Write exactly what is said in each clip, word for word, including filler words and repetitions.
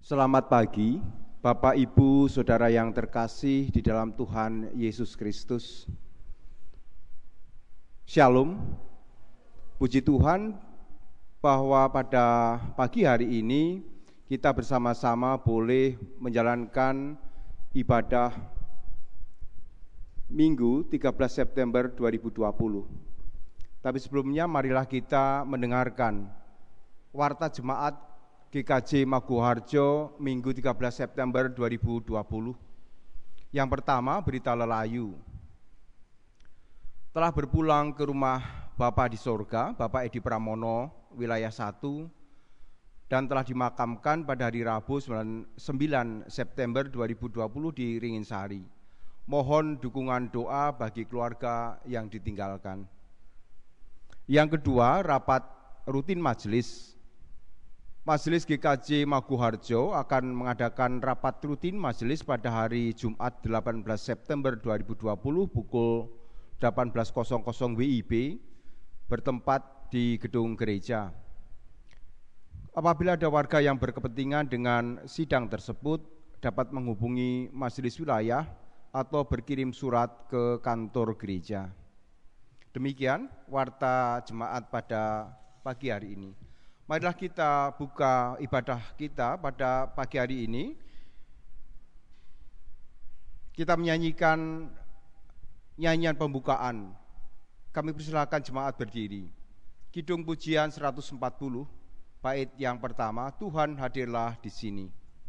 Selamat pagi, Bapak, Ibu, Saudara yang terkasih di dalam Tuhan Yesus Kristus. Shalom. Puji Tuhan bahwa pada pagi hari ini kita bersama-sama boleh menjalankan ibadah Minggu tiga belas September dua ribu dua puluh. Tapi sebelumnya marilah kita mendengarkan Warta Jemaat G K J Maguwoharjo Minggu tiga belas September dua ribu dua puluh. Yang pertama, berita lelayu. Telah berpulang ke rumah Bapa di sorga, Bapak Edi Pramono, wilayah satu, dan telah dimakamkan pada hari Rabu sembilan September dua ribu dua puluh di Ringinsari. Mohon dukungan doa bagi keluarga yang ditinggalkan. Yang kedua, rapat rutin majelis. Majelis G K J Maguwoharjo akan mengadakan rapat rutin majelis pada hari Jumat delapan belas September dua ribu dua puluh pukul delapan belas W I B bertempat di gedung gereja. Apabila ada warga yang berkepentingan dengan sidang tersebut dapat menghubungi majelis wilayah atau berkirim surat ke kantor gereja. Demikian warta jemaat pada pagi hari ini. Marilah kita buka ibadah kita pada pagi hari ini. Kita menyanyikan nyanyian pembukaan. Kami persilakan jemaat berdiri. Kidung pujian seratus empat puluh, bait yang pertama, Tuhan hadirlah di sini.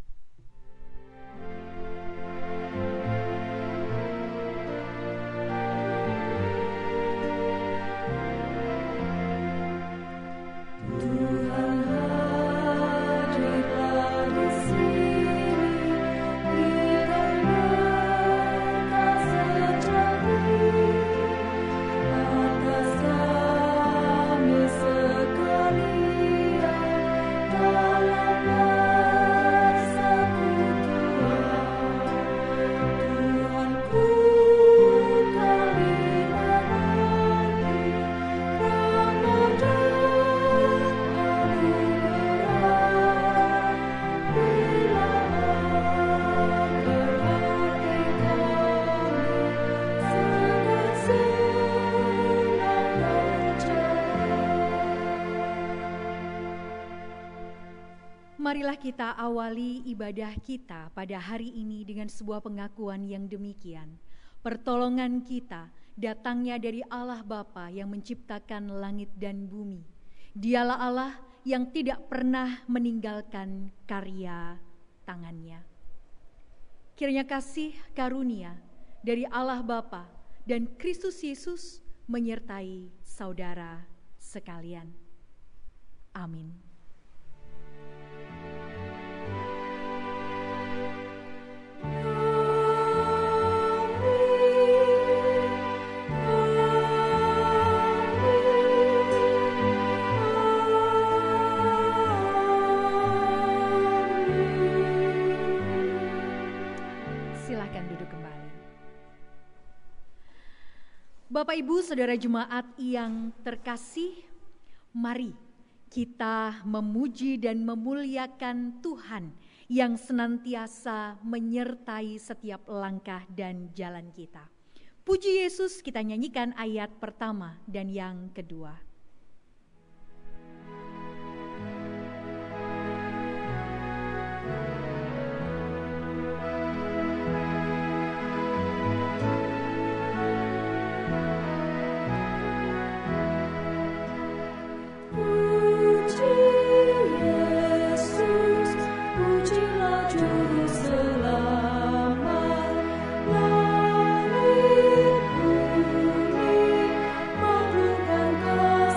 Marilah kita awali ibadah kita pada hari ini dengan sebuah pengakuan yang demikian. Pertolongan kita datangnya dari Allah Bapa yang menciptakan langit dan bumi. Dialah Allah yang tidak pernah meninggalkan karya tangannya. Kiranya kasih karunia dari Allah Bapa dan Kristus Yesus menyertai saudara sekalian. Amin. Bapak, Ibu, Saudara jemaat yang terkasih, mari kita memuji dan memuliakan Tuhan yang senantiasa menyertai setiap langkah dan jalan kita. Puji Yesus, kita nyanyikan ayat pertama dan yang kedua. Langit bumi, maklumkan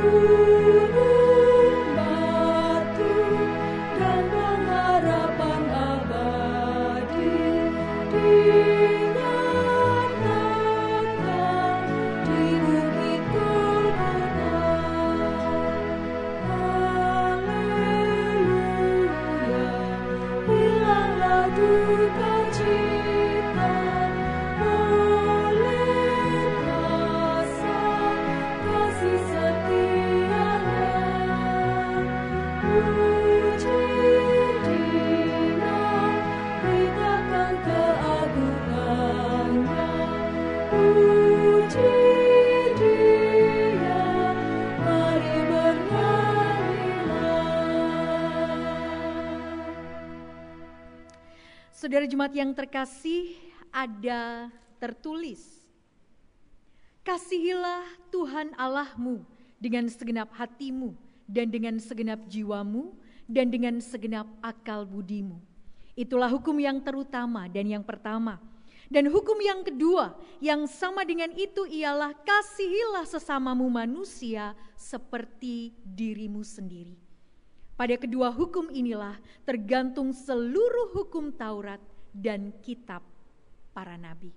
Saudara jemaat yang terkasih, ada tertulis, kasihilah Tuhan Allahmu dengan segenap hatimu dan dengan segenap jiwamu dan dengan segenap akal budimu. Itulah hukum yang terutama dan yang pertama. Dan hukum yang kedua yang sama dengan itu ialah kasihilah sesamamu manusia seperti dirimu sendiri. Pada kedua hukum inilah tergantung seluruh hukum Taurat dan kitab para nabi.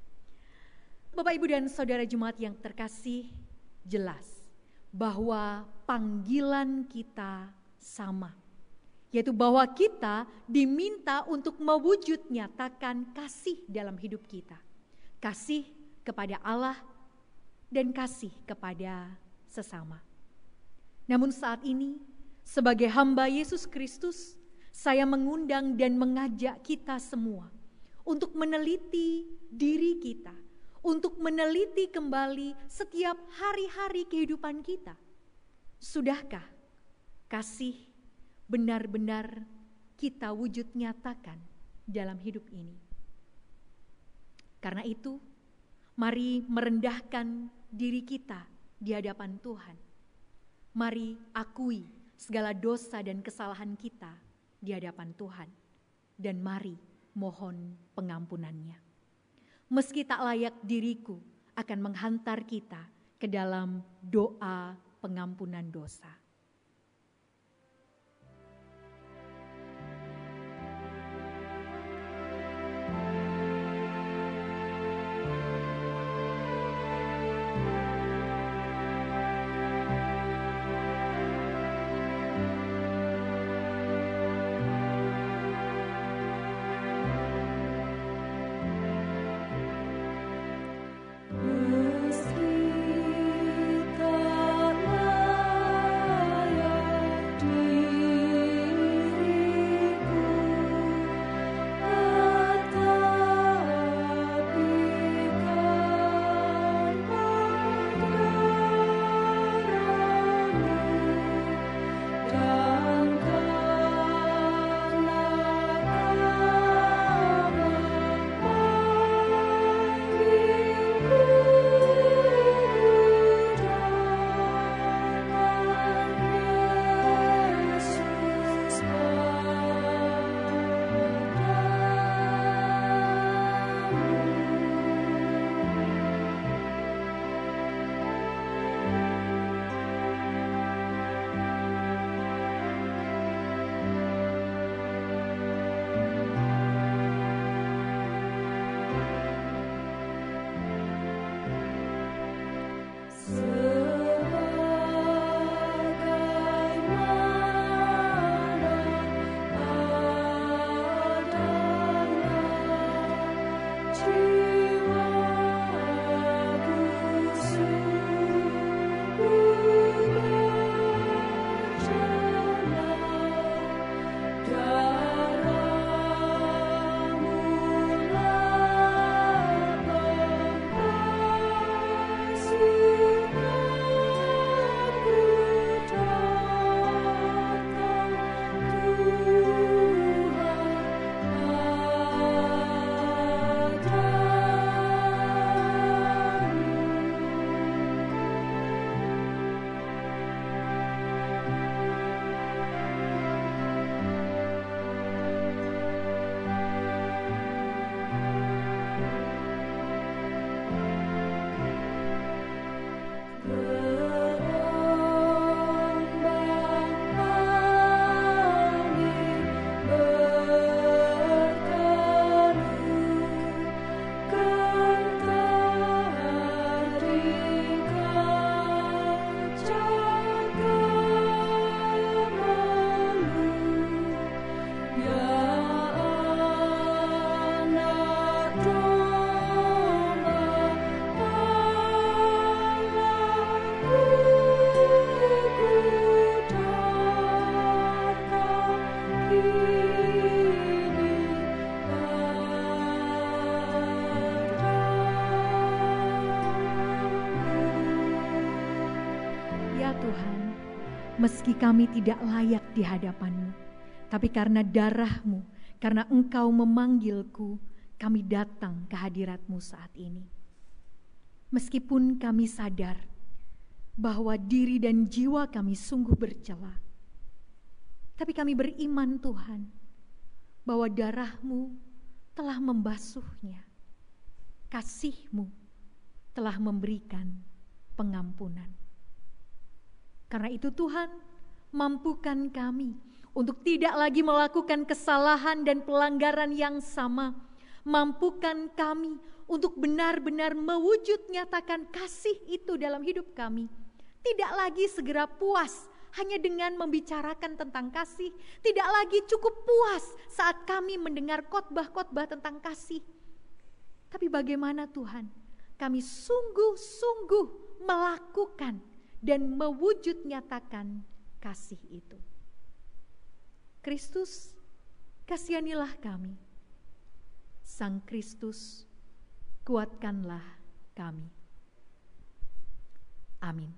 Bapak, Ibu, dan saudara jemaat yang terkasih, jelas bahwa panggilan kita sama, yaitu bahwa kita diminta untuk mewujud nyatakan kasih dalam hidup kita. Kasih kepada Allah dan kasih kepada sesama. Namun saat ini, sebagai hamba Yesus Kristus, saya mengundang dan mengajak kita semua untuk meneliti diri kita, untuk meneliti kembali setiap hari-hari kehidupan kita. Sudahkah kasih benar-benar kita wujud nyatakan dalam hidup ini? Karena itu, mari merendahkan diri kita di hadapan Tuhan. Mari akui segala dosa dan kesalahan kita di hadapan Tuhan, dan mari mohon pengampunannya. Meski tak layak, diriku akan menghantar kita ke dalam doa pengampunan dosa. Meski tak Tuhan, meski kami tidak layak di hadapan-Mu, tapi karena darah-Mu, karena Engkau memanggilku, kami datang ke hadirat-Mu saat ini. Meskipun kami sadar bahwa diri dan jiwa kami sungguh bercela, tapi kami beriman Tuhan, bahwa darah-Mu telah membasuhnya, kasih-Mu telah memberikan pengampunan. Karena itu Tuhan, mampukan kami untuk tidak lagi melakukan kesalahan dan pelanggaran yang sama. Mampukan kami untuk benar-benar mewujud nyatakan kasih itu dalam hidup kami. Tidak lagi segera puas hanya dengan membicarakan tentang kasih. Tidak lagi cukup puas saat kami mendengar khotbah-khotbah tentang kasih. Tapi bagaimana Tuhan, kami sungguh-sungguh melakukan dan mewujud nyatakan kasih itu. Kristus, kasihanilah kami. Sang Kristus, kuatkanlah kami. Amin.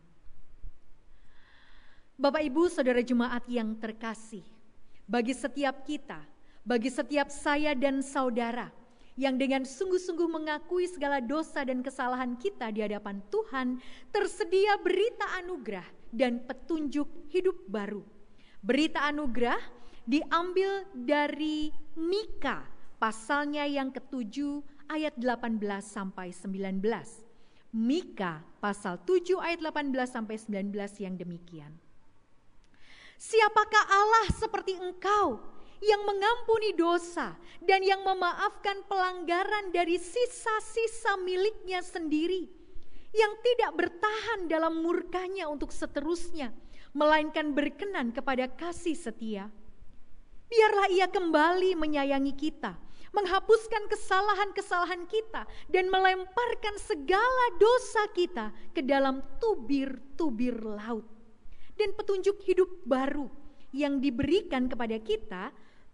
Bapak Ibu Saudara Jemaat yang terkasih, bagi setiap kita, bagi setiap saya dan saudara yang dengan sungguh-sungguh mengakui segala dosa dan kesalahan kita di hadapan Tuhan, tersedia berita anugerah dan petunjuk hidup baru. Berita anugerah diambil dari Mika, pasalnya yang ketujuh ayat delapan belas sampai sembilan belas. Mika pasal tujuh ayat delapan belas sampai sembilan belas yang demikian. Siapakah Allah seperti Engkau, yang mengampuni dosa dan yang memaafkan pelanggaran dari sisa-sisa miliknya sendiri, yang tidak bertahan dalam murkanya untuk seterusnya, melainkan berkenan kepada kasih setia. Biarlah Ia kembali menyayangi kita, menghapuskan kesalahan-kesalahan kita, dan melemparkan segala dosa kita ke dalam tubir-tubir laut. Dan petunjuk hidup baru yang diberikan kepada kita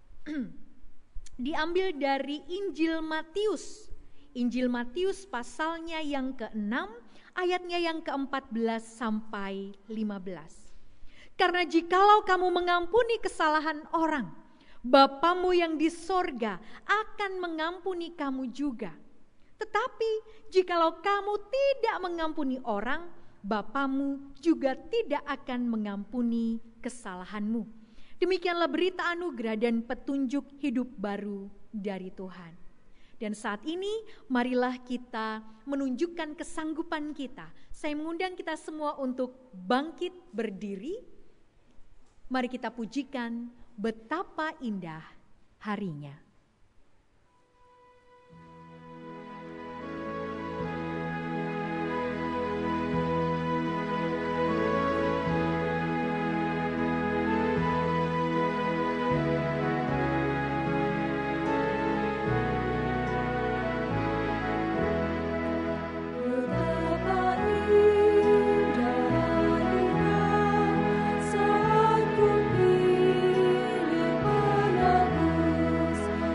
diambil dari Injil Matius. Injil Matius pasalnya yang keenam, ayatnya yang keempat belas sampai lima belas. Karena jikalau kamu mengampuni kesalahan orang, Bapamu yang di sorga akan mengampuni kamu juga. Tetapi jikalau kamu tidak mengampuni orang, Bapamu juga tidak akan mengampuni kesalahanmu. Demikianlah berita anugerah dan petunjuk hidup baru dari Tuhan. Dan saat ini marilah kita menunjukkan kesanggupan kita. Saya mengundang kita semua untuk bangkit berdiri. Mari kita pujikan betapa indah harinya. Saat ku pilih penebus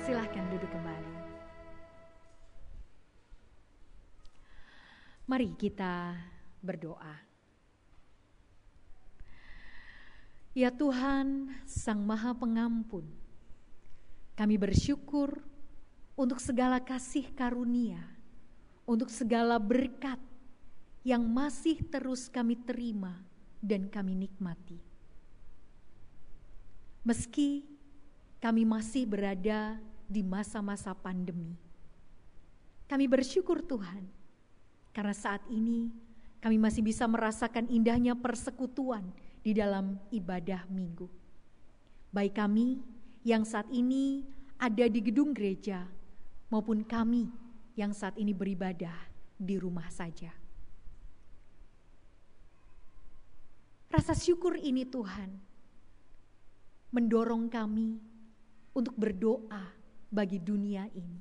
Silahkan duduk kembali. Mari kita berdoa. Ya Tuhan, Sang Maha Pengampun, kami bersyukur untuk segala kasih karunia, untuk segala berkat yang masih terus kami terima dan kami nikmati. Meski kami masih berada di masa-masa pandemi, kami bersyukur Tuhan, karena saat ini kami masih bisa merasakan indahnya persekutuan di dalam ibadah minggu. Baik kami yang saat ini ada di gedung gereja maupun kami yang saat ini beribadah di rumah saja. Rasa syukur ini Tuhan mendorong kami untuk berdoa bagi dunia ini.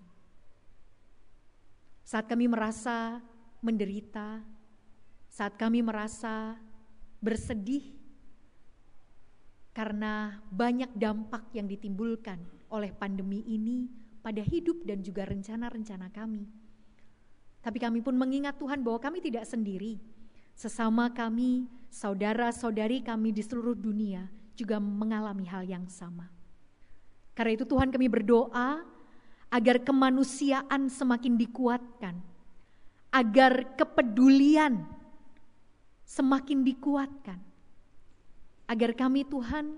Saat kami merasa menderita, saat kami merasa bersedih karena banyak dampak yang ditimbulkan oleh pandemi ini pada hidup dan juga rencana-rencana kami. Tapi kami pun mengingat Tuhan bahwa kami tidak sendiri. Sesama kami, saudara-saudari kami di seluruh dunia juga mengalami hal yang sama. Karena itu Tuhan kami berdoa agar kemanusiaan semakin dikuatkan, agar kepedulian semakin dikuatkan, agar kami Tuhan,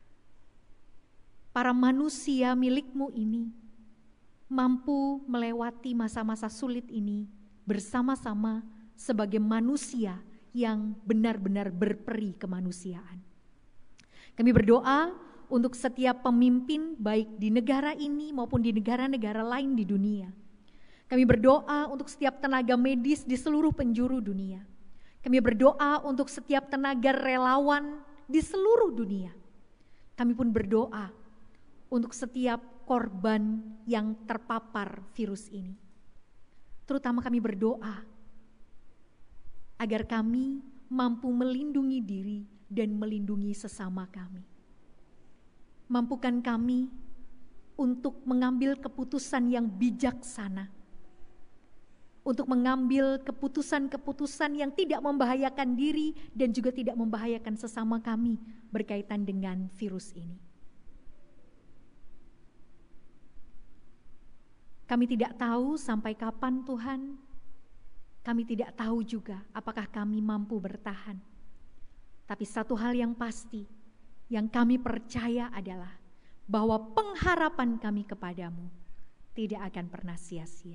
para manusia milik-Mu ini, mampu melewati masa-masa sulit ini bersama-sama sebagai manusia yang benar-benar berperi kemanusiaan. Kami berdoa untuk setiap pemimpin baik di negara ini maupun di negara-negara lain di dunia. Kami berdoa untuk setiap tenaga medis di seluruh penjuru dunia. Kami berdoa untuk setiap tenaga relawan di seluruh dunia. Kami pun berdoa untuk setiap korban yang terpapar virus ini. Terutama kami berdoa agar kami mampu melindungi diri dan melindungi sesama kami. Mampukan kami untuk mengambil keputusan yang bijaksana, untuk mengambil keputusan-keputusan yang tidak membahayakan diri dan juga tidak membahayakan sesama kami berkaitan dengan virus ini. Kami tidak tahu sampai kapan Tuhan, kami tidak tahu juga apakah kami mampu bertahan. Tapi satu hal yang pasti, yang kami percaya adalah bahwa pengharapan kami kepadamu tidak akan pernah sia-sia.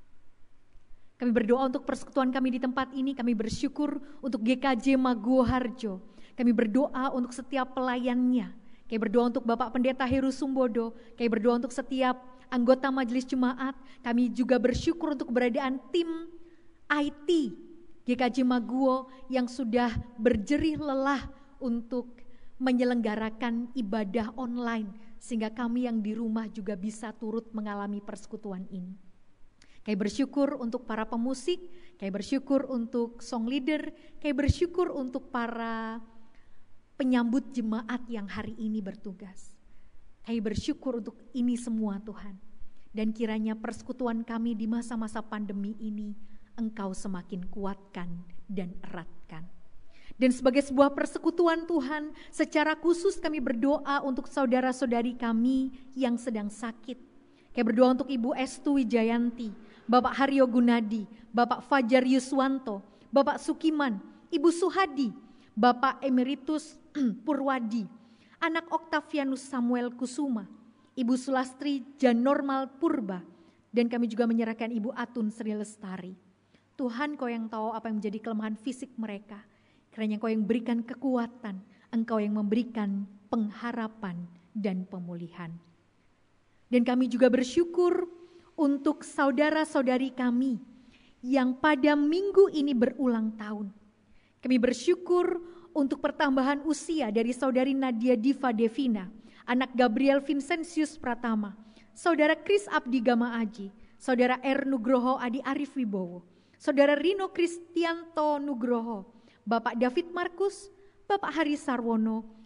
Kami berdoa untuk persekutuan kami di tempat ini, kami bersyukur untuk G K J Maguwo Harjo. Kami berdoa untuk setiap pelayannya. Kami berdoa untuk Bapak Pendeta Heru Sumbodo. Kami berdoa untuk setiap anggota Majelis Jemaat. Kami juga bersyukur untuk keberadaan tim I T G K J Maguwo yang sudah berjerih lelah untuk menyelenggarakan ibadah online sehingga kami yang di rumah juga bisa turut mengalami persekutuan ini. Kami bersyukur untuk para pemusik, kami bersyukur untuk song leader, kami bersyukur untuk para penyambut jemaat yang hari ini bertugas. Kami bersyukur untuk ini semua Tuhan. Dan kiranya persekutuan kami di masa-masa pandemi ini Engkau semakin kuatkan dan eratkan. Dan sebagai sebuah persekutuan Tuhan, secara khusus kami berdoa untuk saudara-saudari kami yang sedang sakit. Kami berdoa untuk Ibu Estu Wijayanti, Bapak Haryo Gunadi, Bapak Fajar Yuswanto, Bapak Sukiman, Ibu Suhadi, Bapak Emeritus Purwadi, anak Octavianus Samuel Kusuma, Ibu Sulastri Janormal Purba, dan kami juga menyerahkan Ibu Atun Sri Lestari. Tuhan, Kau yang tahu apa yang menjadi kelemahan fisik mereka. Kiranya Engkau yang berikan kekuatan, Engkau yang memberikan pengharapan dan pemulihan. Dan kami juga bersyukur untuk saudara-saudari kami yang pada minggu ini berulang tahun. Kami bersyukur untuk pertambahan usia dari saudari Nadia Diva Devina, anak Gabriel Vincentius Pratama, saudara Kris Abdi Gama Aji, saudara R. Nugroho Adi Arif Wibowo, saudara Rino Kristianto Nugroho, Bapak David Markus, Bapak Hari Sarwono,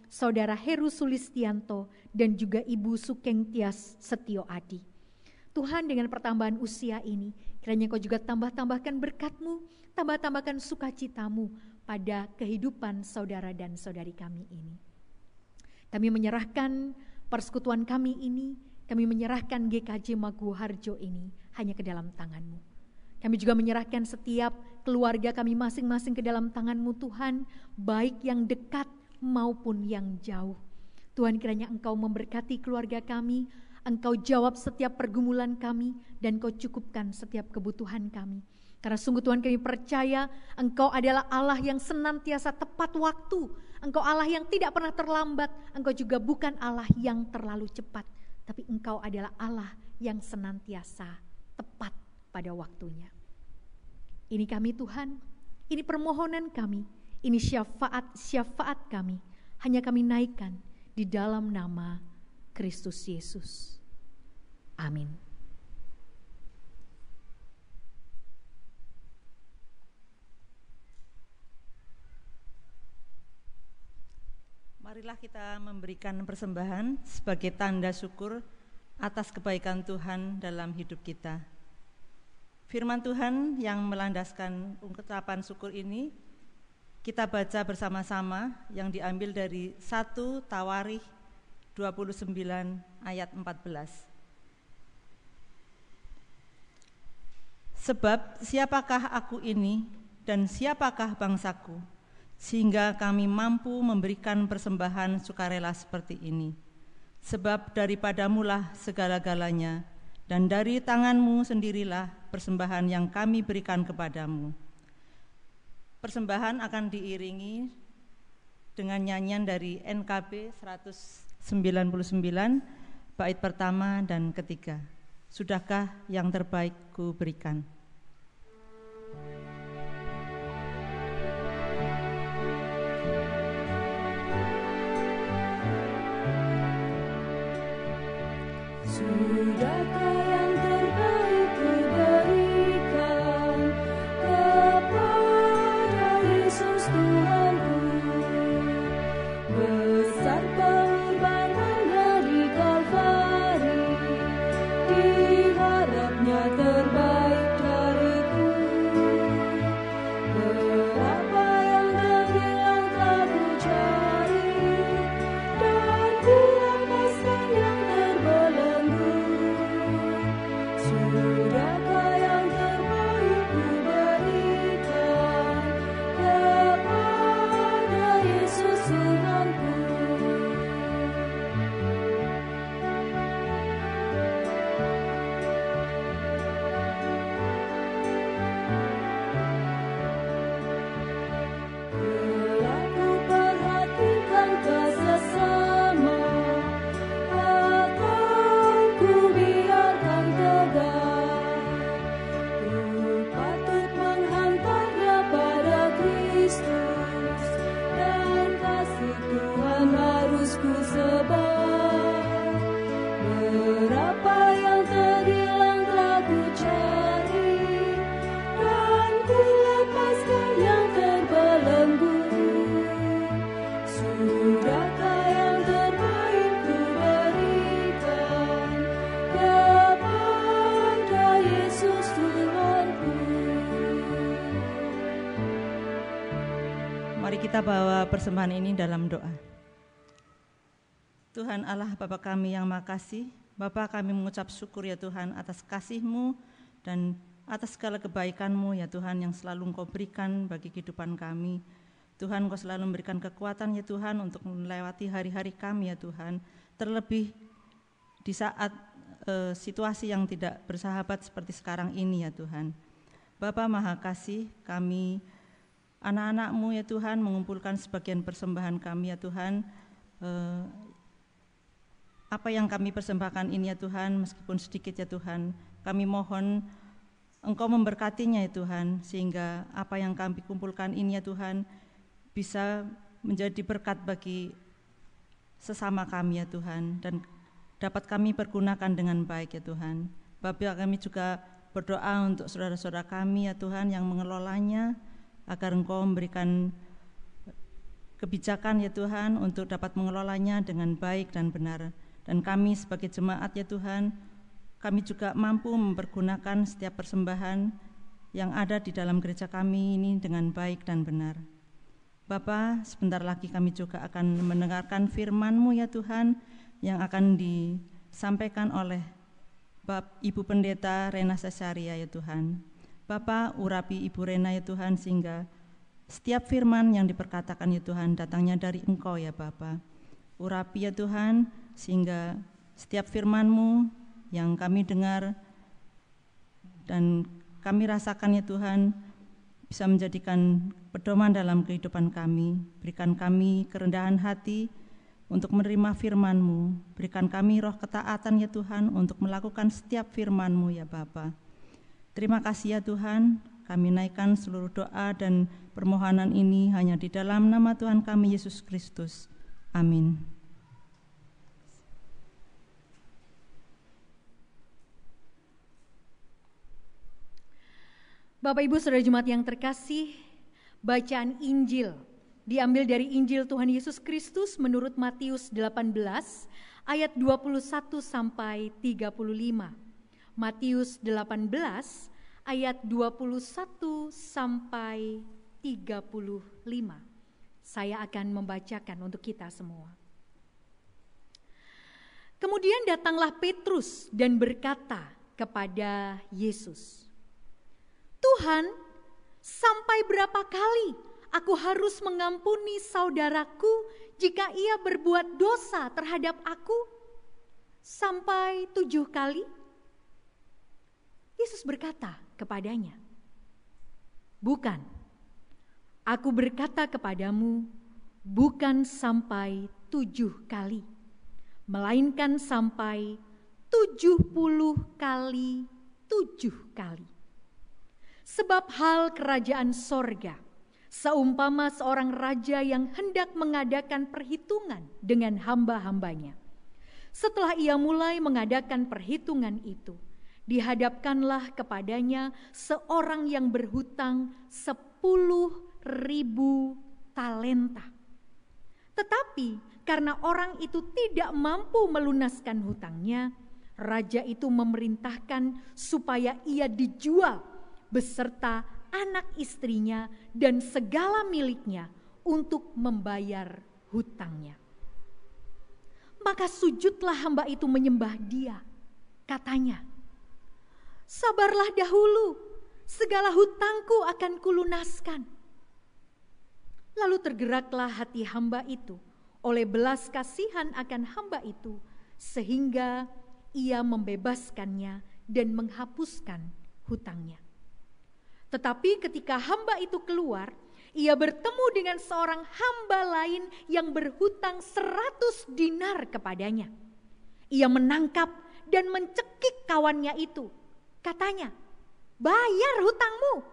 Saudara Heru Sulistianto, dan juga Ibu Sukeng Tias Setio Adi. Tuhan, dengan pertambahan usia ini, kiranya Engkau juga tambah-tambahkan berkat-Mu, tambah-tambahkan sukacita-Mu pada kehidupan saudara dan saudari kami ini. Kami menyerahkan persekutuan kami ini, kami menyerahkan G K J Maguwo Harjo ini hanya ke dalam tangan-Mu. Kami juga menyerahkan setiap keluarga kami masing-masing ke dalam tangan-Mu Tuhan, baik yang dekat maupun yang jauh. Tuhan, kiranya Engkau memberkati keluarga kami, Engkau jawab setiap pergumulan kami, dan Engkau cukupkan setiap kebutuhan kami. Karena sungguh Tuhan, kami percaya Engkau adalah Allah yang senantiasa tepat waktu. Engkau Allah yang tidak pernah terlambat. Engkau juga bukan Allah yang terlalu cepat, tapi Engkau adalah Allah yang senantiasa tepat pada waktunya. Ini kami Tuhan, ini permohonan kami, ini syafaat-syafaat kami, hanya kami naikkan di dalam nama Kristus Yesus. Amin. Marilah kita memberikan persembahan sebagai tanda syukur atas kebaikan Tuhan dalam hidup kita. Firman Tuhan yang melandaskan ungkapan syukur ini kita baca bersama-sama, yang diambil dari satu Tawarikh dua puluh sembilan ayat empat belas. Sebab siapakah aku ini dan siapakah bangsaku, sehingga kami mampu memberikan persembahan sukarela seperti ini. Sebab daripadamulah segala-galanya, dan dari tanganmu sendirilah persembahan yang kami berikan kepadamu. Persembahan akan diiringi dengan nyanyian dari N K B seratus sembilan puluh sembilan, bait pertama dan ketiga. Sudahkah yang terbaik ku berikan? Sudahkah yang terbaik ku berikan kepada Yesus Tuhanku? Besar pengorbanannya di Kalvari, diharapnya terbaik dariku. Berapa yang terhilang telah ku cari, dan ku lepaskan yang terbelenggu. Sudahkah yang terbaik ku berikan kepada Yesus Tuhanku? Telah ku perhatikan kesesama, akan ku biarkan tegak. Ku patut menghantarnya pada Kristus, dan kasih Tuhan harus ku sebar. Berapa yang terhilang telah ku cari, dan ku lepaskan yang terbelenggu. Sudahkah yang terbaik ku berikan kepada Yesus Tuhanku? Mari kita bawa persembahan ini dalam doa. Tuhan Allah Bapa kami yang makasih, Bapa kami mengucap syukur ya Tuhan atas kasih-Mu dan atas segala kebaikan-Mu ya Tuhan yang selalu Engkau berikan bagi kehidupan kami. Tuhan, Engkau selalu memberikan kekuatan ya Tuhan untuk melewati hari-hari kami ya Tuhan, terlebih di saat e, situasi yang tidak bersahabat seperti sekarang ini ya Tuhan. Bapa Maha Kasih, kami anak-anak-Mu ya Tuhan mengumpulkan sebagian persembahan kami ya Tuhan. E, apa yang kami persembahkan ini ya Tuhan, meskipun sedikit ya Tuhan, kami mohon Engkau memberkatinya ya Tuhan, sehingga apa yang kami kumpulkan ini ya Tuhan bisa menjadi berkat bagi sesama kami ya Tuhan, dan dapat kami pergunakan dengan baik ya Tuhan. Bapa, kami juga berdoa untuk saudara-saudara kami ya Tuhan yang mengelolanya, agar Engkau memberikan kebijakan ya Tuhan untuk dapat mengelolanya dengan baik dan benar. Dan kami sebagai jemaat ya Tuhan, kami juga mampu mempergunakan setiap persembahan yang ada di dalam gereja kami ini dengan baik dan benar. Bapa, sebentar lagi kami juga akan mendengarkan firman-Mu ya Tuhan, yang akan disampaikan oleh Bap Ibu Pendeta Rena Sasaria ya Tuhan. Bapa, urapi Ibu Rena ya Tuhan, sehingga setiap firman yang diperkatakan ya Tuhan datangnya dari Engkau ya Bapa. Urapi ya Tuhan, sehingga setiap firman-Mu yang kami dengar dan kami rasakan ya Tuhan bisa menjadikan pedoman dalam kehidupan kami. Berikan kami kerendahan hati untuk menerima firman-Mu. Berikan kami roh ketaatan ya Tuhan untuk melakukan setiap firman-Mu ya Bapa. Terima kasih ya Tuhan, kami naikkan seluruh doa dan permohonan ini hanya di dalam nama Tuhan kami Yesus Kristus. Amin. Bapak Ibu Saudara Jemaat yang terkasih, bacaan Injil diambil dari Injil Tuhan Yesus Kristus menurut Matius delapan belas ayat dua puluh satu sampai tiga puluh lima. Matius delapan belas ayat dua puluh satu sampai tiga puluh lima. Saya akan membacakan untuk kita semua. Kemudian datanglah Petrus dan berkata kepada Yesus, "Tuhan, sampai berapa kali aku harus mengampuni saudaraku jika ia berbuat dosa terhadap aku? Sampai tujuh kali?" Yesus berkata kepadanya, "Bukan, aku berkata kepadamu, bukan sampai tujuh kali, melainkan sampai tujuh puluh kali tujuh kali. Sebab hal kerajaan sorga seumpama seorang raja yang hendak mengadakan perhitungan dengan hamba-hambanya. Setelah ia mulai mengadakan perhitungan itu, dihadapkanlah kepadanya seorang yang berhutang sepuluh ribu talenta. Tetapi karena orang itu tidak mampu melunaskan hutangnya, raja itu memerintahkan supaya ia dijual beserta anak istrinya dan segala miliknya untuk membayar hutangnya. Maka sujudlah hamba itu menyembah dia. Katanya, 'Sabarlah dahulu, segala hutangku akan kulunaskan.' Lalu tergeraklah hati hamba itu oleh belas kasihan akan hamba itu, sehingga ia membebaskannya dan menghapuskan hutangnya. Tetapi ketika hamba itu keluar, ia bertemu dengan seorang hamba lain yang berhutang seratus dinar kepadanya. Ia menangkap dan mencekik kawannya itu. Katanya, 'Bayar hutangmu.'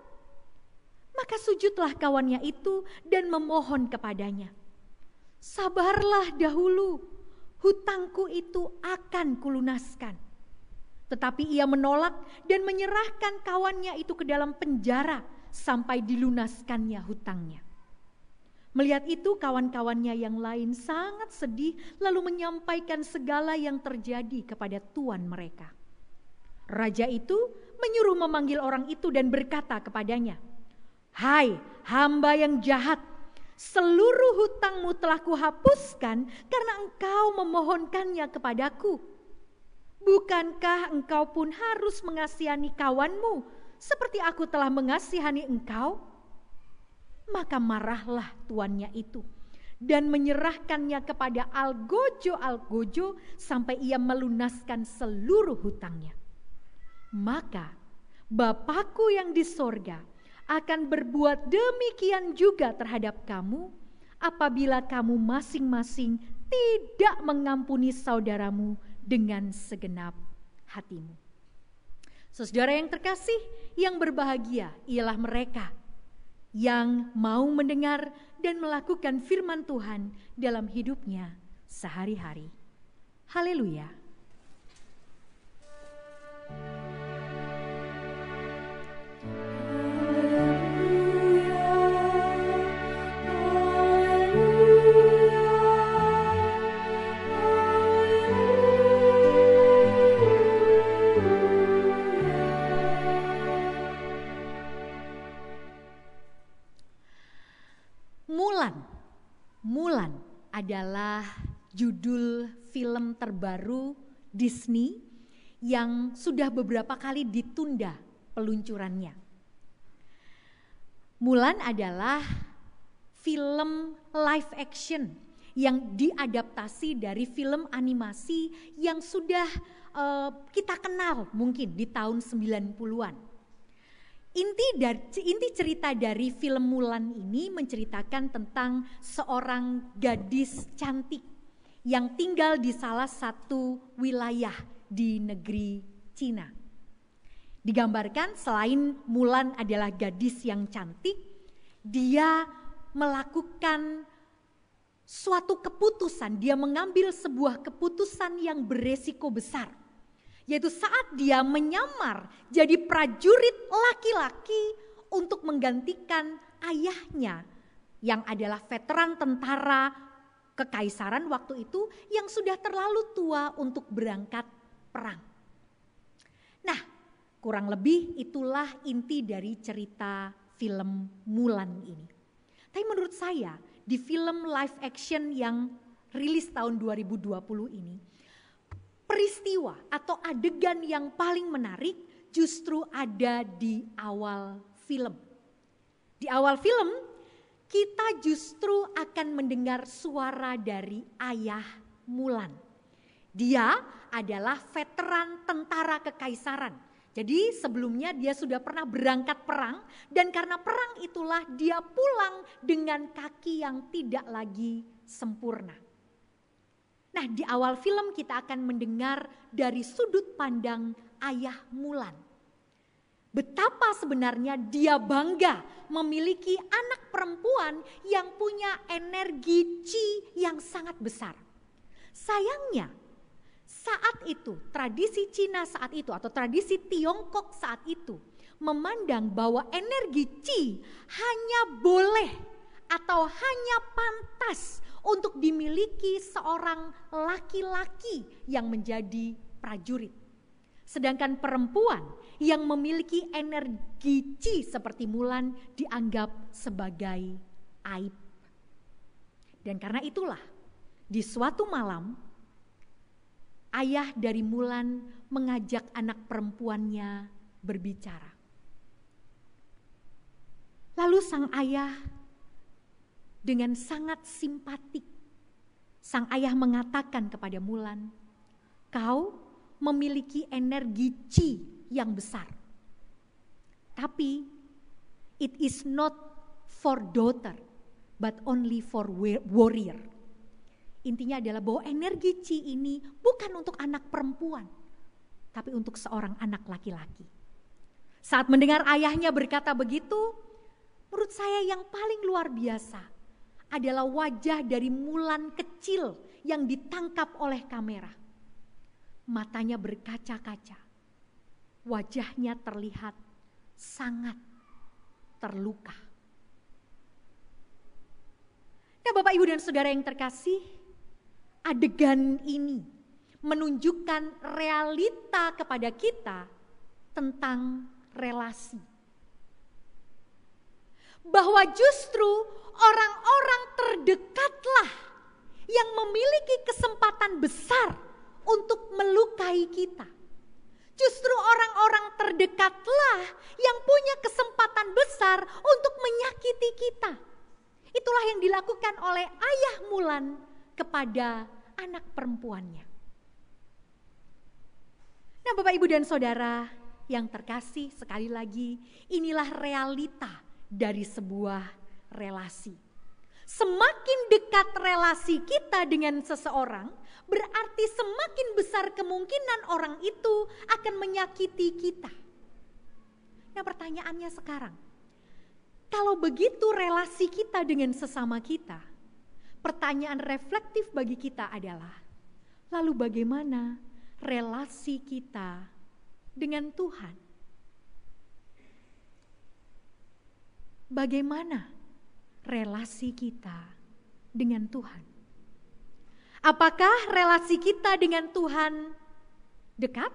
Maka sujudlah kawannya itu dan memohon kepadanya, 'Sabarlah dahulu, hutangku itu akan kulunaskan.' Tetapi ia menolak dan menyerahkan kawannya itu ke dalam penjara sampai dilunaskannya hutangnya. Melihat itu kawan-kawannya yang lain sangat sedih, lalu menyampaikan segala yang terjadi kepada tuan mereka. Raja itu menyuruh memanggil orang itu dan berkata kepadanya, 'Hai hamba yang jahat, seluruh hutangmu telah kuhapuskan karena engkau memohonkannya kepadaku. Bukankah engkau pun harus mengasihani kawanmu seperti aku telah mengasihani engkau?' Maka marahlah tuannya itu dan menyerahkannya kepada algojo-algojo sampai ia melunaskan seluruh hutangnya. Maka Bapakku yang di sorga akan berbuat demikian juga terhadap kamu apabila kamu masing-masing tidak mengampuni saudaramu dengan segenap hatimu." Saudara yang terkasih, yang berbahagia ialah mereka yang mau mendengar dan melakukan firman Tuhan dalam hidupnya sehari-hari. Haleluya. Haleluya, adalah judul film terbaru Disney yang sudah beberapa kali ditunda peluncurannya. Mulan adalah film live action yang diadaptasi dari film animasi yang sudah uh, kita kenal mungkin di tahun sembilan puluhan. Inti dari inti cerita dari film Mulan ini menceritakan tentang seorang gadis cantik yang tinggal di salah satu wilayah di negeri Cina. Digambarkan selain Mulan adalah gadis yang cantik, dia melakukan suatu keputusan, dia mengambil sebuah keputusan yang beresiko besar. Yaitu saat dia menyamar jadi prajurit laki-laki untuk menggantikan ayahnya yang adalah veteran tentara kekaisaran waktu itu yang sudah terlalu tua untuk berangkat perang. Nah, kurang lebih itulah inti dari cerita film Mulan ini. Tapi menurut saya di film live action yang rilis tahun dua ribu dua puluh ini, peristiwa atau adegan yang paling menarik justru ada di awal film. Di awal film kita justru akan mendengar suara dari ayah Mulan. Dia adalah veteran tentara kekaisaran. Jadi sebelumnya dia sudah pernah berangkat perang dan karena perang itulah dia pulang dengan kaki yang tidak lagi sempurna. Nah, di awal film kita akan mendengar dari sudut pandang ayah Mulan. Betapa sebenarnya dia bangga memiliki anak perempuan yang punya energi Qi yang sangat besar. Sayangnya, saat itu, tradisi Cina saat itu atau tradisi Tiongkok saat itu memandang bahwa energi Qi hanya boleh atau hanya pantas untuk dimiliki seorang laki-laki yang menjadi prajurit. Sedangkan perempuan yang memiliki energi Qi seperti Mulan dianggap sebagai aib. Dan karena itulah di suatu malam ayah dari Mulan mengajak anak perempuannya berbicara. Lalu sang ayah dengan sangat simpatik, sang ayah mengatakan kepada Mulan, "Kau memiliki energi Qi yang besar. Tapi it is not for daughter, but only for warrior." Intinya adalah bahwa energi Qi ini bukan untuk anak perempuan, tapi untuk seorang anak laki-laki. Saat mendengar ayahnya berkata begitu, menurut saya yang paling luar biasa adalah wajah dari Mulan kecil yang ditangkap oleh kamera. Matanya berkaca-kaca, wajahnya terlihat sangat terluka. Nah, Bapak Ibu dan Saudara yang terkasih, adegan ini menunjukkan realita kepada kita tentang relasi. Bahwa justru orang-orang terdekatlah yang memiliki kesempatan besar untuk melukai kita. Justru orang-orang terdekatlah yang punya kesempatan besar untuk menyakiti kita. Itulah yang dilakukan oleh ayah Mulan kepada anak perempuannya. Nah, Bapak Ibu dan Saudara yang terkasih, sekali lagi inilah realita dari sebuah relasi. Semakin dekat relasi kita dengan seseorang, berarti semakin besar kemungkinan orang itu akan menyakiti kita. Nah, pertanyaannya sekarang, kalau begitu relasi kita dengan sesama kita, pertanyaan reflektif bagi kita adalah, lalu bagaimana relasi kita dengan Tuhan? Bagaimana relasi kita dengan Tuhan? Apakah relasi kita dengan Tuhan dekat?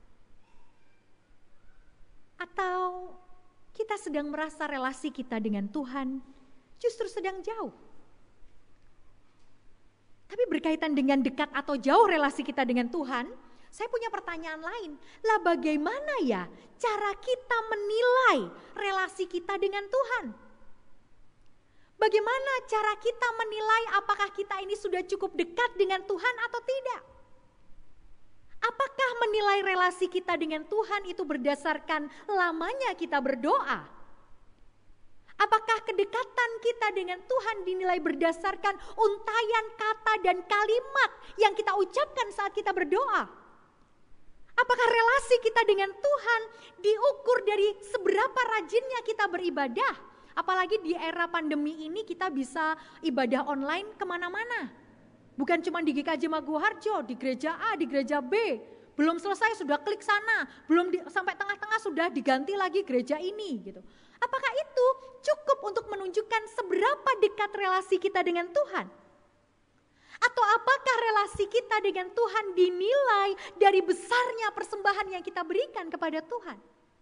Atau kita sedang merasa relasi kita dengan Tuhan justru sedang jauh? Tapi berkaitan dengan dekat atau jauh relasi kita dengan Tuhan, saya punya pertanyaan lain. Lah bagaimana ya cara kita menilai relasi kita dengan Tuhan? Bagaimana cara kita menilai apakah kita ini sudah cukup dekat dengan Tuhan atau tidak? Apakah menilai relasi kita dengan Tuhan itu berdasarkan lamanya kita berdoa? Apakah kedekatan kita dengan Tuhan dinilai berdasarkan untayan kata dan kalimat yang kita ucapkan saat kita berdoa? Apakah relasi kita dengan Tuhan diukur dari seberapa rajinnya kita beribadah? Apalagi di era pandemi ini kita bisa ibadah online kemana-mana. Bukan cuma di G K J Maguwoharjo, di gereja A, di gereja B. Belum selesai sudah klik sana, belum di, sampai tengah-tengah sudah diganti lagi gereja ini gitu. Apakah itu cukup untuk menunjukkan seberapa dekat relasi kita dengan Tuhan? Atau apakah relasi kita dengan Tuhan dinilai dari besarnya persembahan yang kita berikan kepada Tuhan?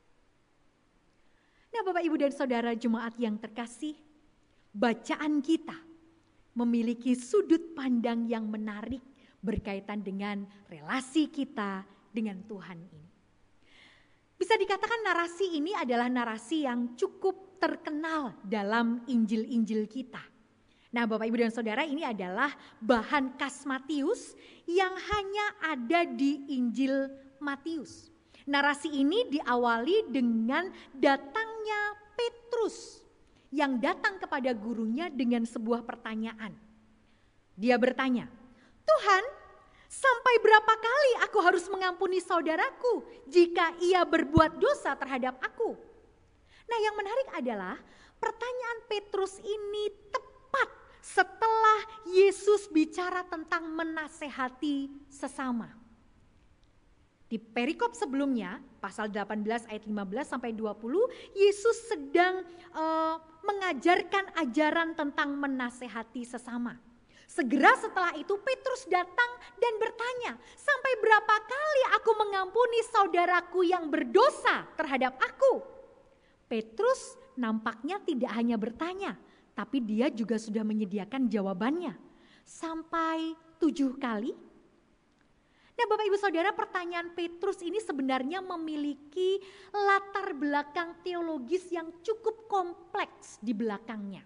Nah, Bapak, Ibu, dan Saudara jemaat yang terkasih, bacaan kita memiliki sudut pandang yang menarik berkaitan dengan relasi kita dengan Tuhan ini. Bisa dikatakan narasi ini adalah narasi yang cukup terkenal dalam Injil-Injil kita. Nah, Bapak, Ibu, dan Saudara, ini adalah bahan khas Matius yang hanya ada di Injil Matius. Narasi ini diawali dengan datangnya Petrus yang datang kepada gurunya dengan sebuah pertanyaan. Dia bertanya, "Tuhan, sampai berapa kali aku harus mengampuni saudaraku jika ia berbuat dosa terhadap aku?" Nah, yang menarik adalah pertanyaan Petrus ini tepat setelah Yesus bicara tentang menasehati sesama. Di perikop sebelumnya, pasal delapan belas ayat lima belas sampai dua puluh, Yesus sedang uh, mengajarkan ajaran tentang menasehati sesama. Segera setelah itu Petrus datang dan bertanya, "Sampai berapa kali aku mengampuni saudaraku yang berdosa terhadap aku?" Petrus nampaknya tidak hanya bertanya, tapi dia juga sudah menyediakan jawabannya. Sampai tujuh kali. Nah, Bapak, Ibu, Saudara, pertanyaan Petrus ini sebenarnya memiliki latar belakang teologis yang cukup kompleks di belakangnya.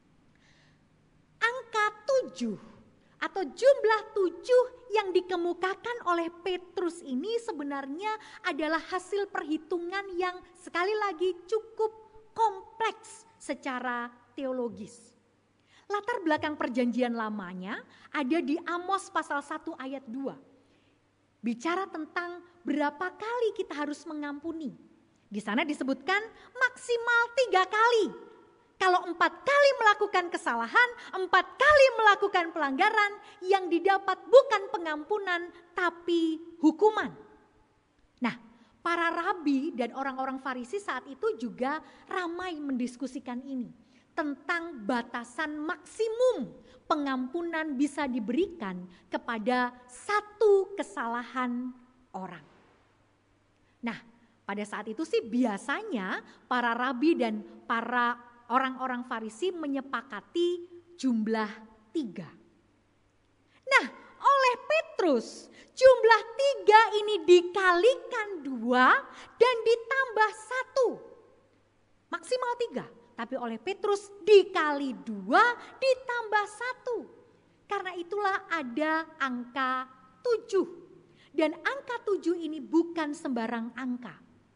Angka tujuh atau jumlah tujuh yang dikemukakan oleh Petrus ini sebenarnya adalah hasil perhitungan yang sekali lagi cukup kompleks secara teologis. Latar belakang perjanjian lamanya ada di Amos pasal satu ayat dua. Bicara tentang berapa kali kita harus mengampuni. Di sana disebutkan maksimal tiga kali. Kalau empat kali melakukan kesalahan, empat kali melakukan pelanggaran, yang didapat bukan pengampunan tapi hukuman. Nah, para rabi dan orang-orang Farisi saat itu juga ramai mendiskusikan ini. Tentang batasan maksimum pengampunan bisa diberikan kepada satu kesalahan orang. Nah, pada saat itu sih biasanya para rabi dan para orang-orang Farisi menyepakati jumlah tiga. Nah, oleh Petrus jumlah tiga ini dikalikan dua dan ditambah satu. Maksimal tiga. Tapi oleh Petrus dikali dua ditambah satu. Karena itulah ada angka tujuh. Dan angka tujuh ini bukan sembarang angka.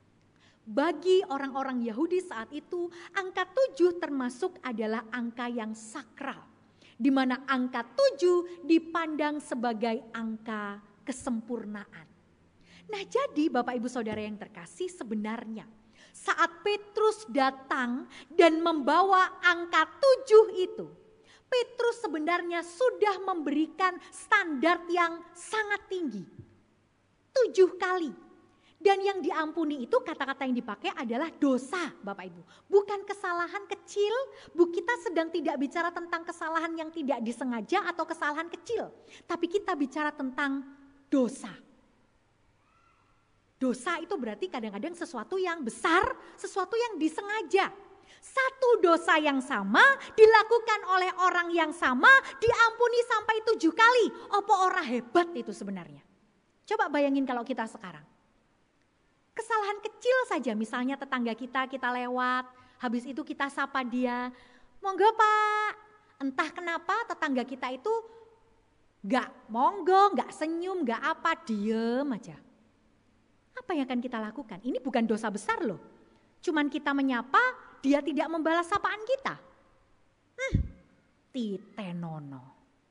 Bagi orang-orang Yahudi saat itu, angka tujuh termasuk adalah angka yang sakral. Di mana angka tujuh dipandang sebagai angka kesempurnaan. Nah, jadi Bapak, Ibu, Saudara yang terkasih, sebenarnya saat Petrus datang dan membawa angka tujuh itu, Petrus sebenarnya sudah memberikan standar yang sangat tinggi. Tujuh kali. Dan yang diampuni itu kata-kata yang dipakai adalah dosa, Bapak Ibu. Bukan kesalahan kecil, Bu, kita sedang tidak bicara tentang kesalahan yang tidak disengaja atau kesalahan kecil. Tapi kita bicara tentang dosa. Dosa itu berarti kadang-kadang sesuatu yang besar, sesuatu yang disengaja. Satu dosa yang sama dilakukan oleh orang yang sama diampuni sampai tujuh kali. Apa ora hebat itu sebenarnya? Coba bayangin kalau kita sekarang. Kesalahan kecil saja, misalnya tetangga kita, kita lewat, habis itu kita sapa dia, monggo Pak. Entah kenapa tetangga kita itu gak monggo, gak senyum, gak apa, diem aja. Apa yang akan kita lakukan? Ini bukan dosa besar loh. Cuman kita menyapa, dia tidak membalas sapaan kita. Hmm, titenono.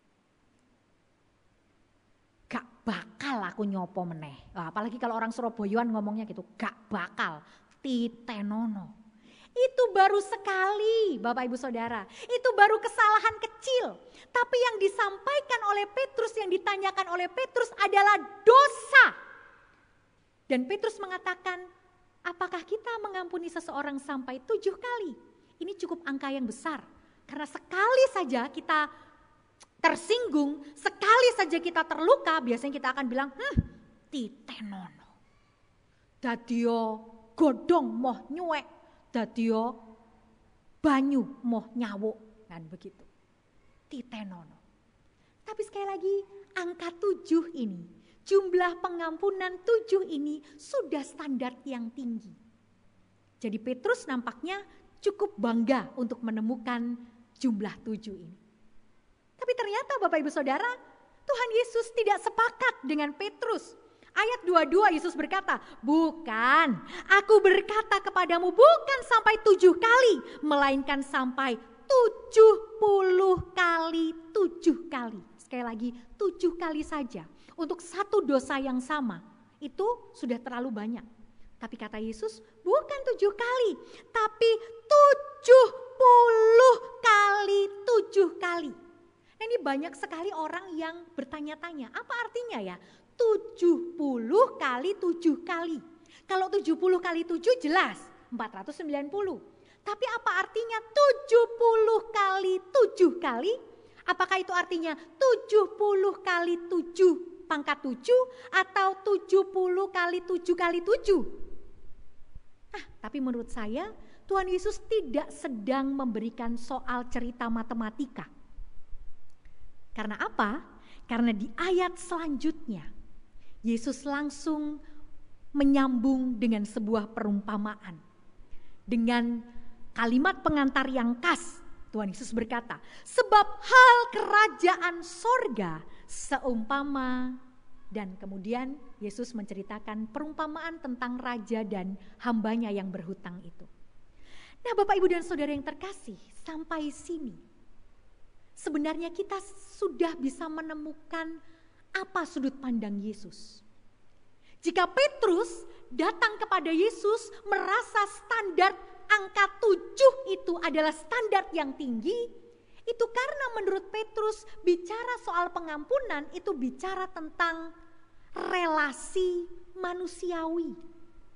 Gak bakal aku nyopo meneh. Nah, apalagi kalau orang Surabayaan ngomongnya gitu, gak bakal, titenono. Itu baru sekali Bapak Ibu Saudara, itu baru kesalahan kecil. Tapi yang disampaikan oleh Petrus, yang ditanyakan oleh Petrus adalah dosa. Dan Petrus mengatakan, apakah kita mengampuni seseorang sampai tujuh kali? Ini cukup angka yang besar. Karena sekali saja kita tersinggung, sekali saja kita terluka, biasanya kita akan bilang, hmm, titenono. Dadio godong moh nyuek, dadio banyu moh nyawuk, kan begitu. Titenono. Tapi sekali lagi, angka tujuh ini, jumlah pengampunan tujuh ini sudah standar yang tinggi. Jadi Petrus nampaknya cukup bangga untuk menemukan jumlah tujuh ini. Tapi ternyata Bapak Ibu Saudara, Tuhan Yesus tidak sepakat dengan Petrus. Ayat dua puluh dua Yesus berkata, bukan, aku berkata kepadamu bukan sampai tujuh kali, melainkan sampai tujuh puluh kali tujuh kali. Sekali lagi, tujuh kali saja. Untuk satu dosa yang sama, itu sudah terlalu banyak. Tapi kata Yesus, bukan tujuh kali, tapi tujuh puluh kali tujuh kali. Nah, ini banyak sekali orang yang bertanya-tanya, apa artinya ya tujuh puluh kali tujuh kali? Kalau tujuh puluh kali tujuh jelas, empat ratus sembilan puluh. Tapi apa artinya tujuh puluh kali tujuh kali? Apakah itu artinya tujuh puluh kali tujuh pangkat tujuh atau tujuh puluh kali tujuh kali tujuh? Ah, tapi menurut saya Tuhan Yesus tidak sedang memberikan soal cerita matematika. Karena apa? Karena di ayat selanjutnya Yesus langsung menyambung dengan sebuah perumpamaan. Dengan kalimat pengantar yang khas, Tuhan Yesus berkata, sebab hal kerajaan sorga seumpama, dan kemudian Yesus menceritakan perumpamaan tentang raja dan hambanya yang berhutang itu. Nah, Bapak Ibu dan Saudara yang terkasih, sampai sini sebenarnya kita sudah bisa menemukan apa sudut pandang Yesus. Jika Petrus datang kepada Yesus merasa standar angka tujuh itu adalah standar yang tinggi, itu karena menurut Petrus bicara soal pengampunan itu bicara tentang relasi manusiawi.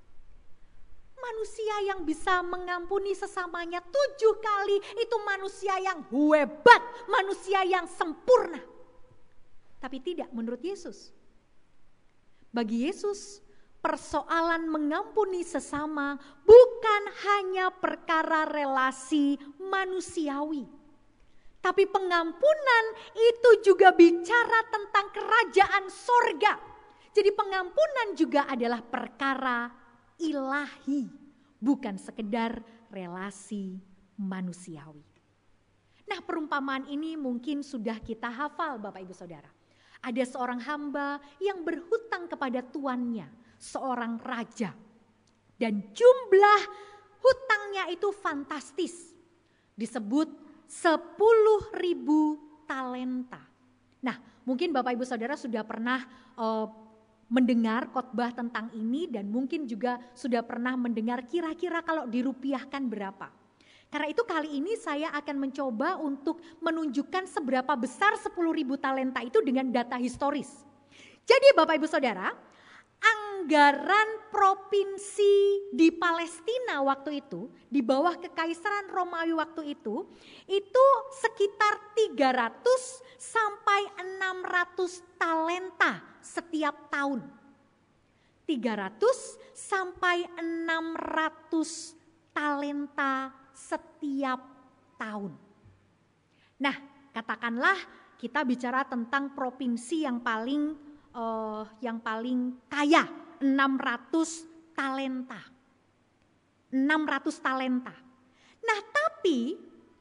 Manusia yang bisa mengampuni sesamanya tujuh kali itu manusia yang hebat, manusia yang sempurna. Tapi tidak menurut Yesus. Bagi Yesus, persoalan mengampuni sesama bukan hanya perkara relasi manusiawi. Tapi pengampunan itu juga bicara tentang kerajaan sorga. Jadi pengampunan juga adalah perkara ilahi, bukan sekedar relasi manusiawi. Nah, perumpamaan ini mungkin sudah kita hafal Bapak Ibu Saudara. Ada seorang hamba yang berhutang kepada tuannya, seorang raja. Dan jumlah hutangnya itu fantastis. Disebut sepuluh ribu talenta. Nah, mungkin Bapak Ibu Saudara sudah pernah uh, mendengar khotbah tentang ini dan mungkin juga sudah pernah mendengar kira-kira kalau dirupiahkan berapa. Karena itu kali ini saya akan mencoba untuk menunjukkan seberapa besar sepuluh ribu talenta itu dengan data historis. Jadi Bapak Ibu Saudara, anggaran provinsi di Palestina waktu itu, di bawah kekaisaran Romawi waktu itu, itu sekitar tiga ratus sampai enam ratus talenta setiap tahun. tiga ratus sampai enam ratus talenta setiap tahun. Nah, katakanlah kita bicara tentang provinsi yang paling uh, yang paling kaya, enam ratus talenta. enam ratus talenta. Nah, tapi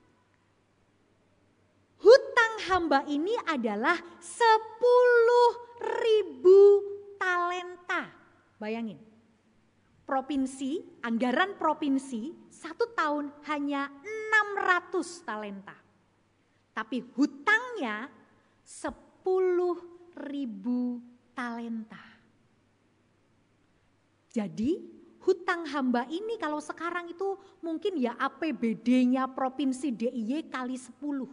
hutang hamba ini adalah sepuluh ribu talenta. Bayangin, provinsi, anggaran provinsi satu tahun hanya enam ratus talenta. Tapi hutangnya sepuluh ribu talenta. Jadi hutang hamba ini kalau sekarang itu mungkin ya A P B D-nya provinsi D I Y kali sepuluh.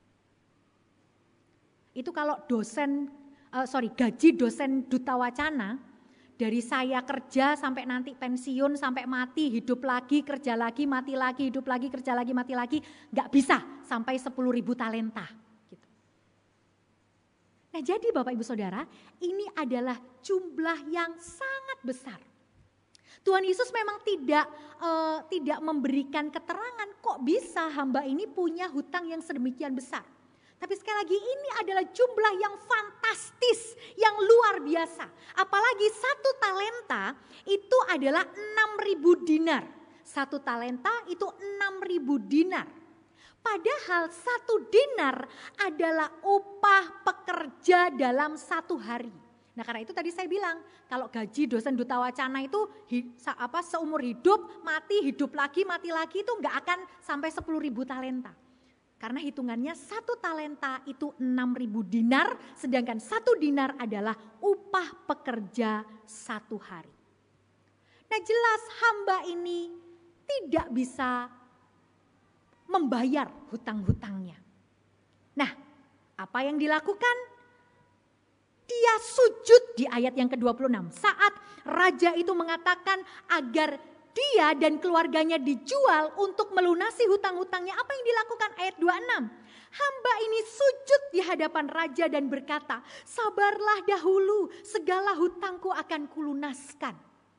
Itu kalau dosen, uh, sorry gaji dosen duta wacana, dari saya kerja sampai nanti pensiun, sampai mati, hidup lagi, kerja lagi, mati lagi, hidup lagi, kerja lagi, mati lagi, gak bisa sampai sepuluh ribu talenta. Gitu. Nah jadi Bapak Ibu Saudara, ini adalah jumlah yang sangat besar. Tuhan Yesus memang tidak uh, tidak memberikan keterangan kok bisa hamba ini punya hutang yang sedemikian besar. Tapi sekali lagi ini adalah jumlah yang fantastis, yang luar biasa. Apalagi satu talenta itu adalah enam ribu dinar. Satu talenta itu enam ribu dinar. Padahal satu dinar adalah upah pekerja dalam satu hari. Nah karena itu tadi saya bilang, kalau gaji dosen duta wacana itu apa, seumur hidup, mati, hidup lagi, mati lagi itu nggak akan sampai sepuluh ribu talenta. Karena hitungannya satu talenta itu enam ribu dinar, sedangkan satu dinar adalah upah pekerja satu hari. Nah jelas hamba ini tidak bisa membayar hutang-hutangnya. Nah apa yang dilakukan? Dia sujud di ayat yang ke dua puluh enam. Saat raja itu mengatakan agar dia dan keluarganya dijual untuk melunasi hutang-hutangnya. Apa yang dilakukan? Ayat dua puluh enam. Hamba ini sujud di hadapan raja dan berkata, sabarlah dahulu, segala hutangku akan kulunaskan.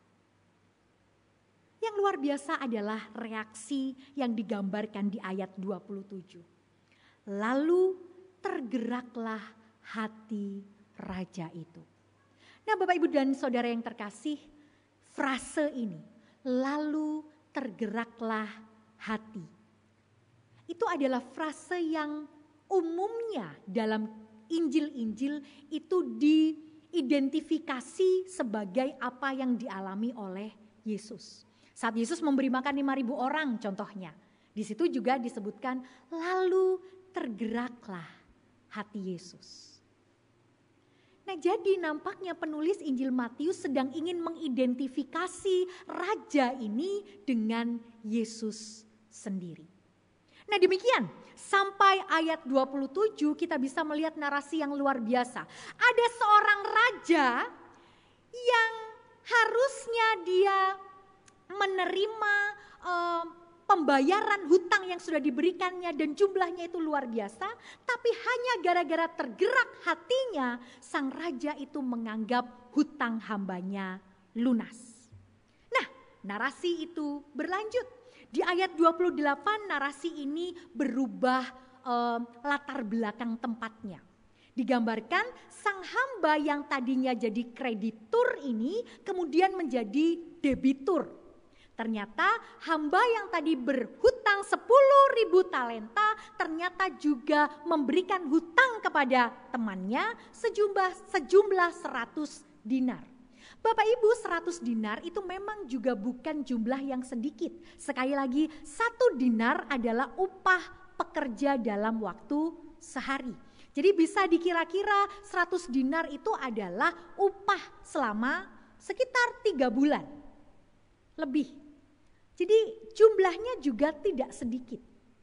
Yang luar biasa adalah reaksi yang digambarkan di ayat dua puluh tujuh. Lalu tergeraklah hati raja itu. Nah Bapak Ibu dan Saudara yang terkasih, frase ini, lalu tergeraklah hati. Itu adalah frase yang umumnya dalam Injil-Injil itu diidentifikasi sebagai apa yang dialami oleh Yesus. Saat Yesus memberi makan lima ribu orang contohnya. Di situ juga disebutkan lalu tergeraklah hati Yesus. Nah jadi nampaknya penulis Injil Matius sedang ingin mengidentifikasi raja ini dengan Yesus sendiri. Nah demikian, sampai ayat dua puluh tujuh kita bisa melihat narasi yang luar biasa. Ada seorang raja yang harusnya dia menerima uh, pembayaran hutang yang sudah diberikannya dan jumlahnya itu luar biasa, tapi hanya gara-gara tergerak hatinya, sang raja itu menganggap hutang hambanya lunas. Nah, narasi itu berlanjut. Di ayat dua puluh delapan narasi ini berubah eh, latar belakang tempatnya. Digambarkan sang hamba yang tadinya jadi kreditur ini kemudian menjadi debitur. Ternyata hamba yang tadi berhutang sepuluh ribu talenta ternyata juga memberikan hutang kepada temannya sejumlah sejumlah seratus dinar. Bapak Ibu, seratus dinar itu memang juga bukan jumlah yang sedikit. Sekali lagi, satu dinar adalah upah pekerja dalam waktu sehari. Jadi bisa dikira-kira seratus dinar itu adalah upah selama sekitar tiga bulan. Lebih. Jadi jumlahnya juga tidak sedikit.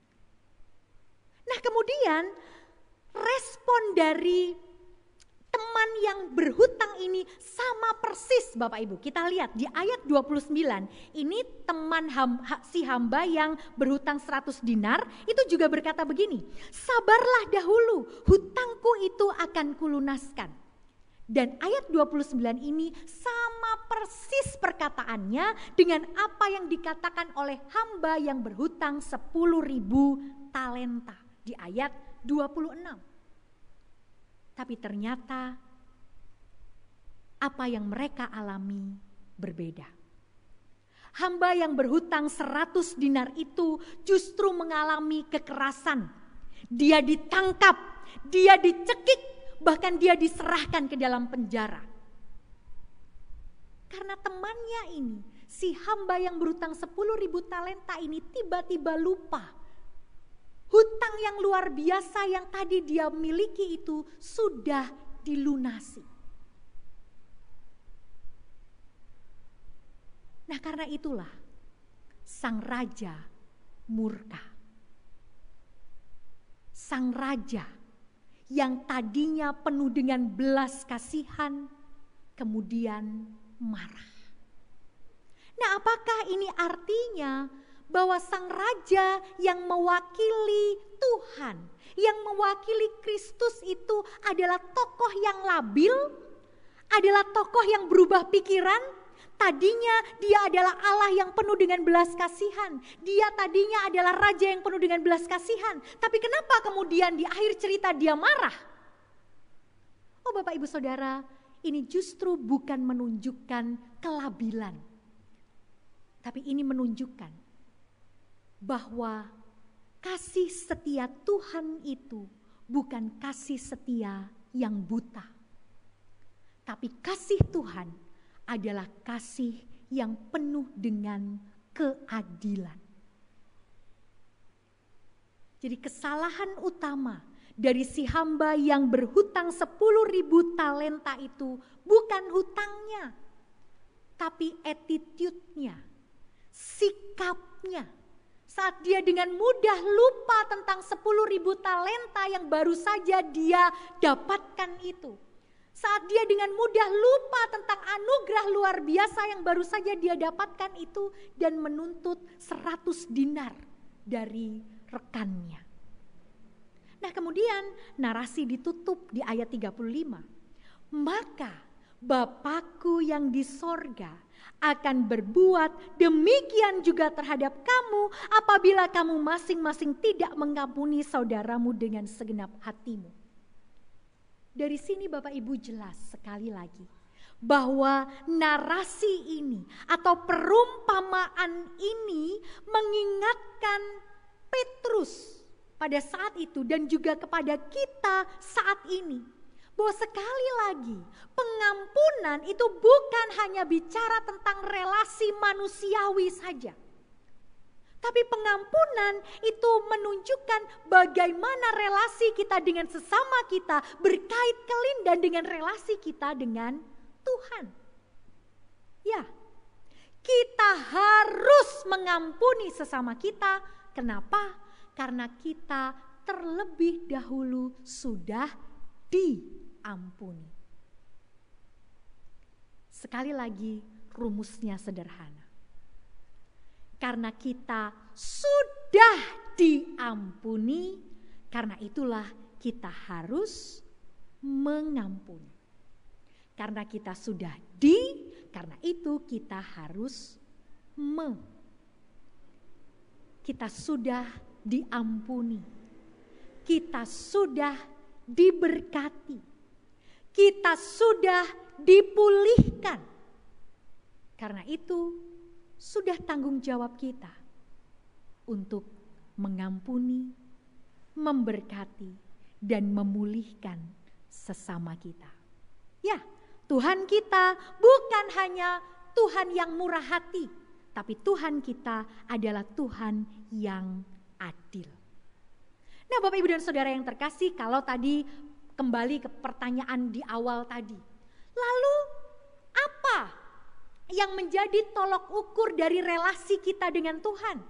Nah kemudian respon dari teman yang berhutang ini sama persis Bapak Ibu. Kita lihat di ayat dua puluh sembilan. Ini teman ham, si hamba yang berhutang seratus dinar itu juga berkata begini. Sabarlah dahulu, hutangku itu akan kulunaskan. Dan ayat dua puluh sembilan ini sama persis perkataan perkataannya dengan apa yang dikatakan oleh hamba yang berhutang sepuluh ribu talenta di ayat dua puluh enam. Tapi ternyata apa yang mereka alami berbeda. Hamba yang berhutang seratus dinar itu justru mengalami kekerasan. Dia ditangkap, dia dicekik, bahkan dia diserahkan ke dalam penjara. Karena temannya ini, si hamba yang berhutang sepuluh ribu talenta ini tiba-tiba lupa. Hutang yang luar biasa yang tadi dia miliki itu sudah dilunasi. Nah, karena itulah sang raja murka. Sang raja yang tadinya penuh dengan belas kasihan kemudian marah. Nah, apakah ini artinya bahwa sang raja yang mewakili Tuhan, yang mewakili Kristus itu adalah tokoh yang labil, adalah tokoh yang berubah pikiran? Tadinya dia adalah Allah yang penuh dengan belas kasihan. Dia tadinya adalah raja yang penuh dengan belas kasihan. Tapi kenapa kemudian di akhir cerita dia marah? Oh Bapak Ibu Saudara, ini justru bukan menunjukkan kelabilan. Tapi ini menunjukkan bahwa kasih setia Tuhan itu bukan kasih setia yang buta. Tapi kasih Tuhan adalah kasih yang penuh dengan keadilan. Jadi kesalahan utama dari si hamba yang berhutang sepuluh ribu talenta itu bukan hutangnya, tapi attitude-nya, sikapnya. Saat dia dengan mudah lupa tentang sepuluh ribu talenta yang baru saja dia dapatkan itu. Saat dia dengan mudah lupa tentang anugerah luar biasa yang baru saja dia dapatkan itu dan menuntut seratus dinar dari rekannya. Nah, kemudian narasi ditutup di ayat tiga puluh lima. Maka Bapakku yang di sorga akan berbuat demikian juga terhadap kamu apabila kamu masing-masing tidak mengampuni saudaramu dengan segenap hatimu. Dari sini Bapak Ibu jelas sekali lagi bahwa narasi ini atau perumpamaan ini mengingatkan Petrus pada saat itu dan juga kepada kita saat ini. Bahwa sekali lagi pengampunan itu bukan hanya bicara tentang relasi manusiawi saja. Tapi pengampunan itu menunjukkan bagaimana relasi kita dengan sesama kita berkait kelindan dengan relasi kita dengan Tuhan. Ya, kita harus mengampuni sesama kita. Kenapa? Karena kita terlebih dahulu sudah diampuni. Sekali lagi rumusnya sederhana. Karena kita sudah diampuni, karena itulah kita harus mengampuni. Karena kita sudah di, karena itu kita harus me. Kita sudah diampuni. Kita sudah diberkati. Kita sudah dipulihkan. Karena itu sudah tanggung jawab kita untuk mengampuni, memberkati, dan memulihkan sesama kita. Ya, Tuhan kita bukan hanya Tuhan yang murah hati, tapi Tuhan kita adalah Tuhan yang adil. Nah, Bapak Ibu dan Saudara yang terkasih, kalau tadi kembali ke pertanyaan di awal tadi, lalu apa yang menjadi tolok ukur dari relasi kita dengan Tuhan?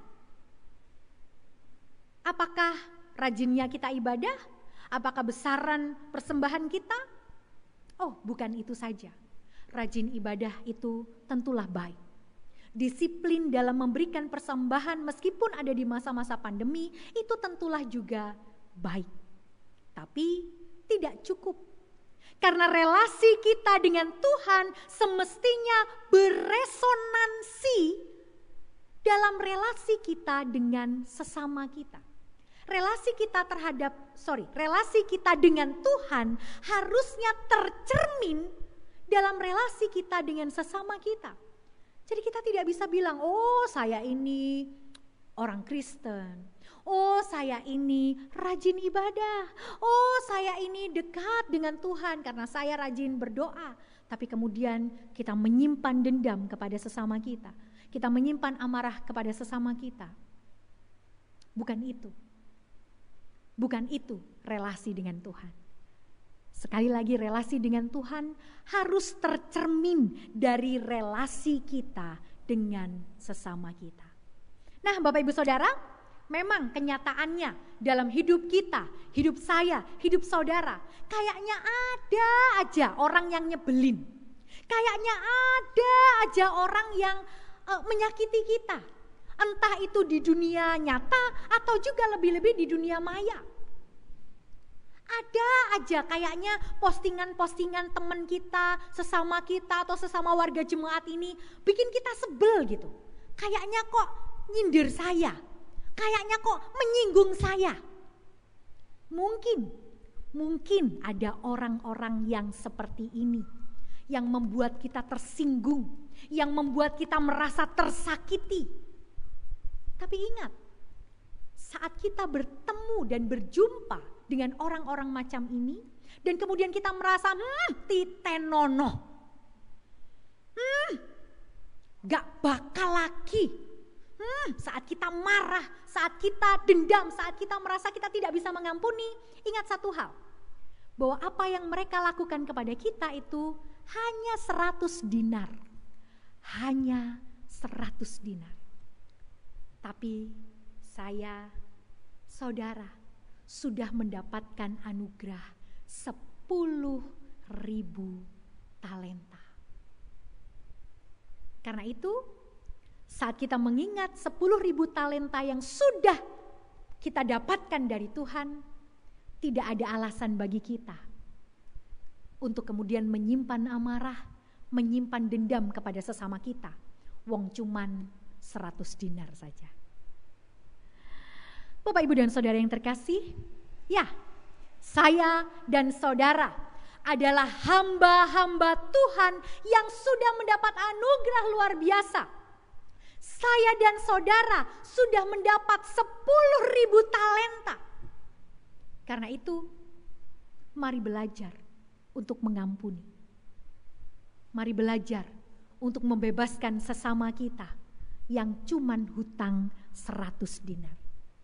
Apakah rajinnya kita ibadah? Apakah besaran persembahan kita? Oh, bukan itu saja. Rajin ibadah itu tentulah baik. Disiplin dalam memberikan persembahan meskipun ada di masa-masa pandemi itu tentulah juga baik. Tapi tidak cukup. Karena relasi kita dengan Tuhan semestinya beresonansi dalam relasi kita dengan sesama kita. Relasi kita terhadap, sorry, relasi kita dengan Tuhan harusnya tercermin dalam relasi kita dengan sesama kita. Jadi kita tidak bisa bilang, oh saya ini orang Kristen, oh saya ini rajin ibadah, oh saya ini dekat dengan Tuhan karena saya rajin berdoa. Tapi kemudian kita menyimpan dendam kepada sesama kita, kita menyimpan amarah kepada sesama kita. Bukan itu. Bukan itu relasi dengan Tuhan. Sekali lagi, relasi dengan Tuhan harus tercermin dari relasi kita dengan sesama kita. Nah, Bapak Ibu Saudara, memang kenyataannya dalam hidup kita, hidup saya, hidup saudara, kayaknya ada aja orang yang nyebelin. Kayaknya ada aja orang yang uh, menyakiti kita. Entah itu di dunia nyata atau juga lebih-lebih di dunia maya. Ada aja kayaknya postingan-postingan teman kita, sesama kita atau sesama warga jemaat ini bikin kita sebel gitu. Kayaknya kok nyindir saya, kayaknya kok menyinggung saya. Mungkin, mungkin ada orang-orang yang seperti ini yang membuat kita tersinggung, yang membuat kita merasa tersakiti. Tapi ingat, saat kita bertemu dan berjumpa dengan orang-orang macam ini, dan kemudian kita merasa, hmm, titenono, hmm, gak bakal lagi. Hmm, saat kita marah, saat kita dendam, saat kita merasa kita tidak bisa mengampuni, ingat satu hal, bahwa apa yang mereka lakukan kepada kita itu hanya seratus dinar, hanya seratus dinar. Tapi saya, saudara, sudah mendapatkan anugerah sepuluh ribu talenta. Karena itu, saat kita mengingat sepuluh ribu talenta yang sudah kita dapatkan dari Tuhan, tidak ada alasan bagi kita untuk kemudian menyimpan amarah, menyimpan dendam kepada sesama kita. Wong cuman seratus dinar saja. Bapak, Ibu, dan Saudara yang terkasih, ya, saya dan saudara adalah hamba-hamba Tuhan yang sudah mendapat anugerah luar biasa. Saya dan saudara sudah mendapat sepuluh ribu talenta. Karena itu, mari belajar untuk mengampuni. Mari belajar untuk membebaskan sesama kita yang cuman hutang seratus dinar.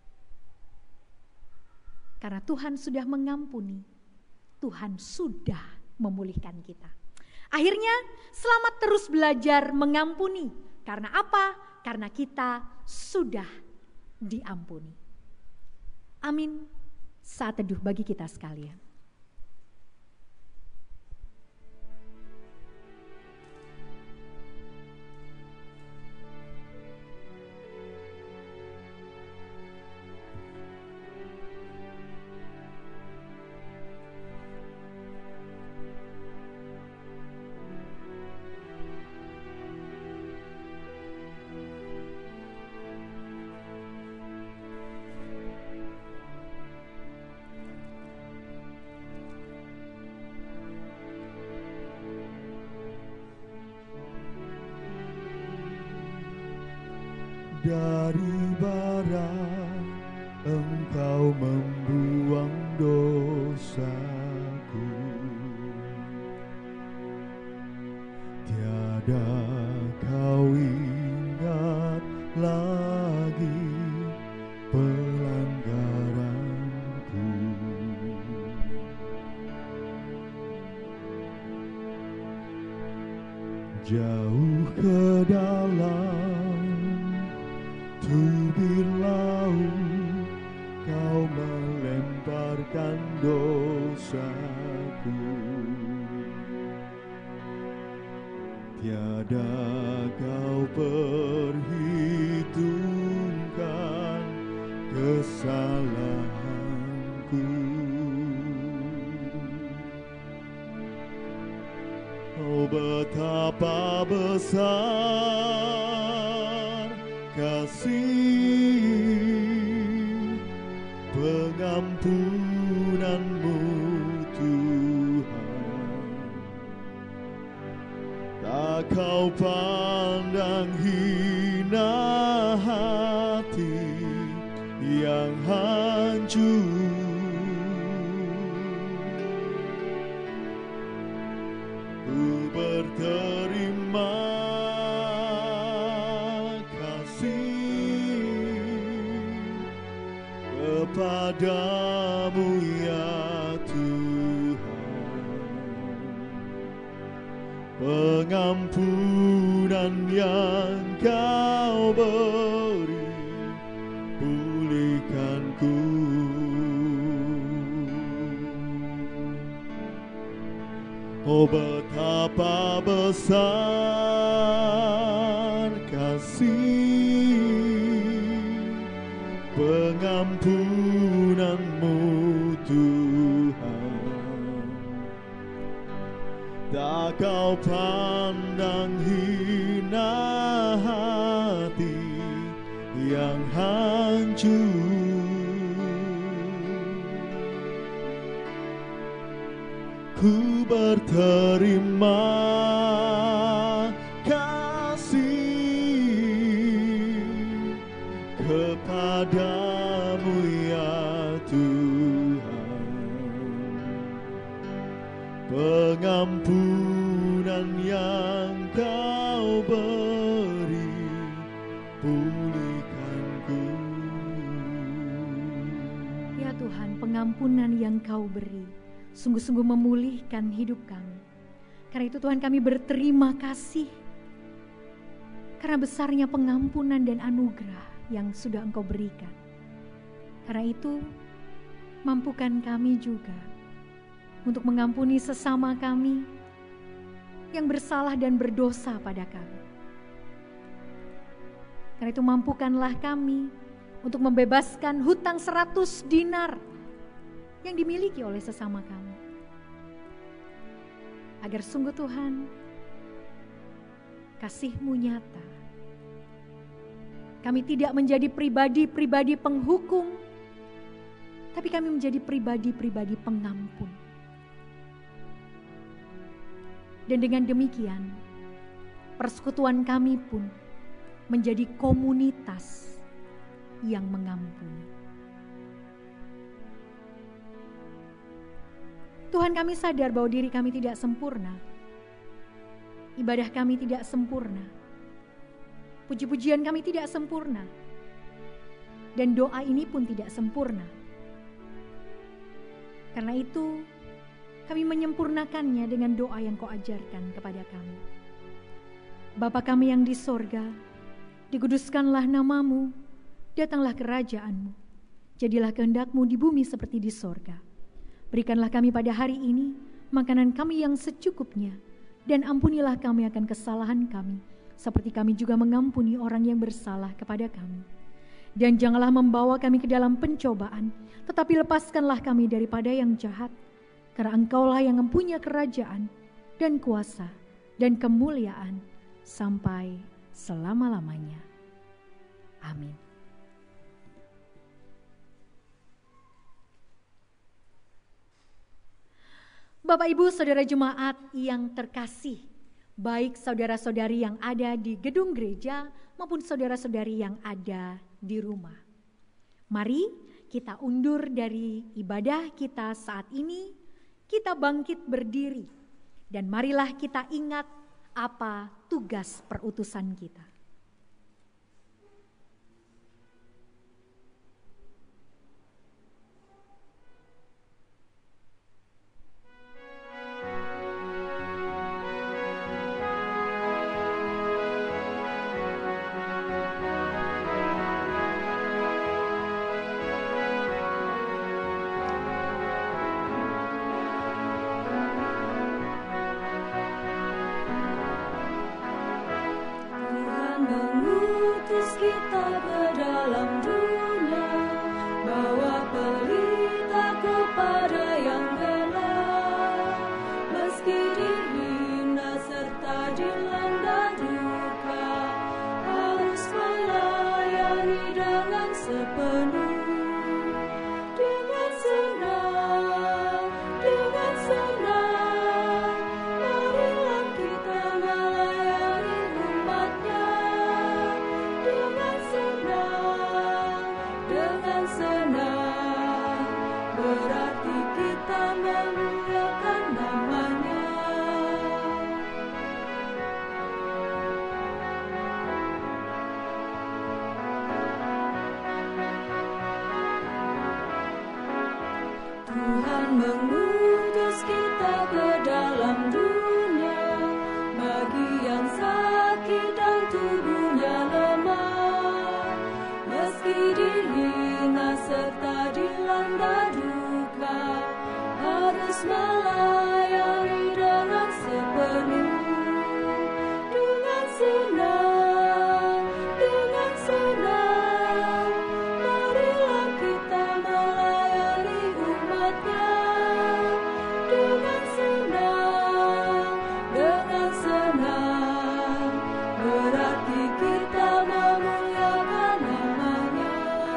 Karena Tuhan sudah mengampuni, Tuhan sudah memulihkan kita. Akhirnya selamat terus belajar mengampuni. Karena apa? Karena kita sudah diampuni. Amin. Saat teduh bagi kita sekalian. Dari barat Engkau membuang dosaku, tiada Kau ingat lagi pelanggaranku. Jauh ke dalam tubir laut Kau melemparkan dosaku, tiada Kau perhitungkan kesalahanku. Oh betapa besar kasih pengampunan-Mu Tuhan. Tak Kau pandang hina hati yang hancur. Ku berterima kasih kepadamu ya Tuhan. Pengampunan yang Kau beri, pulihkanku. Oh betapa besar kasih pengampunan-Mu Tuhan. Tak Kau pandang hina hati yang hancur. Ku berterima kasih kepadamu ya Tuhan. Pengampunan yang Kau beri, pulihkanku. Ya Tuhan, pengampunan yang Kau beri sungguh-sungguh memulihkan hidup kami. Karena itu Tuhan, kami berterima kasih karena besarnya pengampunan dan anugerah yang sudah Engkau berikan. Karena itu mampukan kami juga untuk mengampuni sesama kami yang bersalah dan berdosa pada kami. Karena itu mampukanlah kami untuk membebaskan hutang seratus dinar yang dimiliki oleh sesama kami. Agar sungguh Tuhan, kasih-Mu nyata. Kami tidak menjadi pribadi-pribadi penghukum, tapi kami menjadi pribadi-pribadi pengampun. Dan dengan demikian, persekutuan kami pun menjadi komunitas yang mengampuni. Tuhan, kami sadar bahwa diri kami tidak sempurna. Ibadah kami tidak sempurna. Puji-pujian kami tidak sempurna. Dan doa ini pun tidak sempurna. Karena itu, kami menyempurnakannya dengan doa yang Kau ajarkan kepada kami. Bapa kami yang di sorga, dikuduskanlah nama-Mu, datanglah kerajaan-Mu. Jadilah kehendak-Mu di bumi seperti di sorga. Berikanlah kami pada hari ini makanan kami yang secukupnya, dan ampunilah kami akan kesalahan kami, seperti kami juga mengampuni orang yang bersalah kepada kami. Dan janganlah membawa kami ke dalam pencobaan, tetapi lepaskanlah kami daripada yang jahat, karena Engkaulah yang mempunyai kerajaan dan kuasa dan kemuliaan sampai selama-lamanya. Amin. Bapak, Ibu, Saudara Jemaat yang terkasih, baik saudara-saudari yang ada di gedung gereja maupun saudara-saudari yang ada di rumah. Mari kita undur dari ibadah kita saat ini, kita bangkit berdiri, dan marilah kita ingat apa tugas perutusan kita. Meski dihina mengutus kita ke dalam dunia, bagi yang sakit dan tubuhnya lemah, meski dihina serta dilanda duka, harus melayani dengan sepenuh, dengan senang, dengan senang. Marilah kita melayani umatnya dengan senang, dengan senang. Berarti kita memuliakan namanya.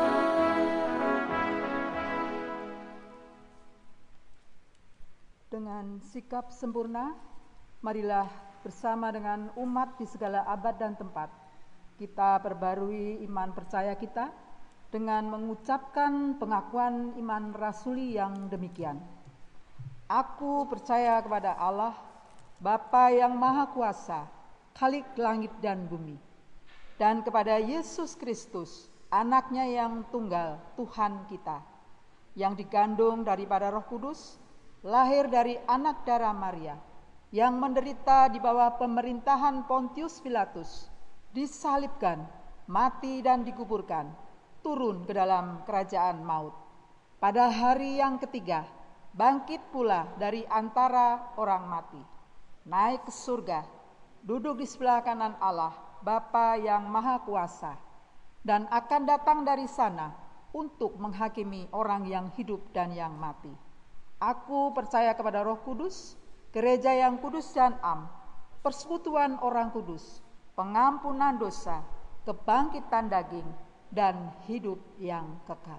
Dengan sikap sempurna, marilah bersama dengan umat di segala abad dan tempat, kita perbarui iman percaya kita dengan mengucapkan pengakuan iman rasuli yang demikian. Aku percaya kepada Allah, Bapa yang Maha Kuasa, Khalik langit dan bumi, dan kepada Yesus Kristus, anaknya yang tunggal, Tuhan kita, yang digandung daripada Roh Kudus, lahir dari anak darah Maria, yang menderita di bawah pemerintahan Pontius Pilatus, disalibkan, mati dan dikuburkan, turun ke dalam kerajaan maut. Pada hari yang ketiga, bangkit pula dari antara orang mati, naik ke surga, duduk di sebelah kanan Allah, Bapa yang Maha Kuasa, dan akan datang dari sana untuk menghakimi orang yang hidup dan yang mati. Aku percaya kepada Roh Kudus, gereja yang kudus dan am, persekutuan orang kudus, pengampunan dosa, kebangkitan daging, dan hidup yang kekal.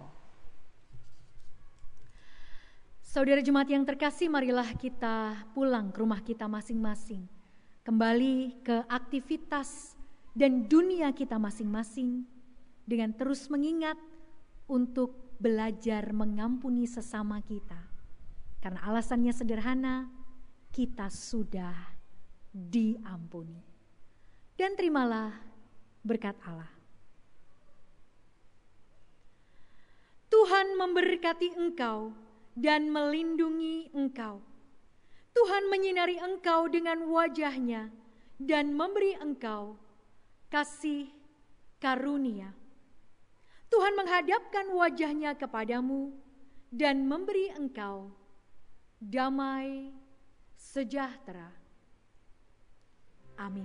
Saudara jemaat yang terkasih, marilah kita pulang ke rumah kita masing-masing, kembali ke aktivitas dan dunia kita masing-masing, dengan terus mengingat untuk belajar mengampuni sesama kita. Karena alasannya sederhana, kita sudah diampuni. Dan terimalah berkat Allah. Tuhan memberkati engkau dan melindungi engkau. Tuhan menyinari engkau dengan wajah-Nya dan memberi engkau kasih karunia. Tuhan menghadapkan wajah-Nya kepadamu dan memberi engkau damai sejahtera. Amin.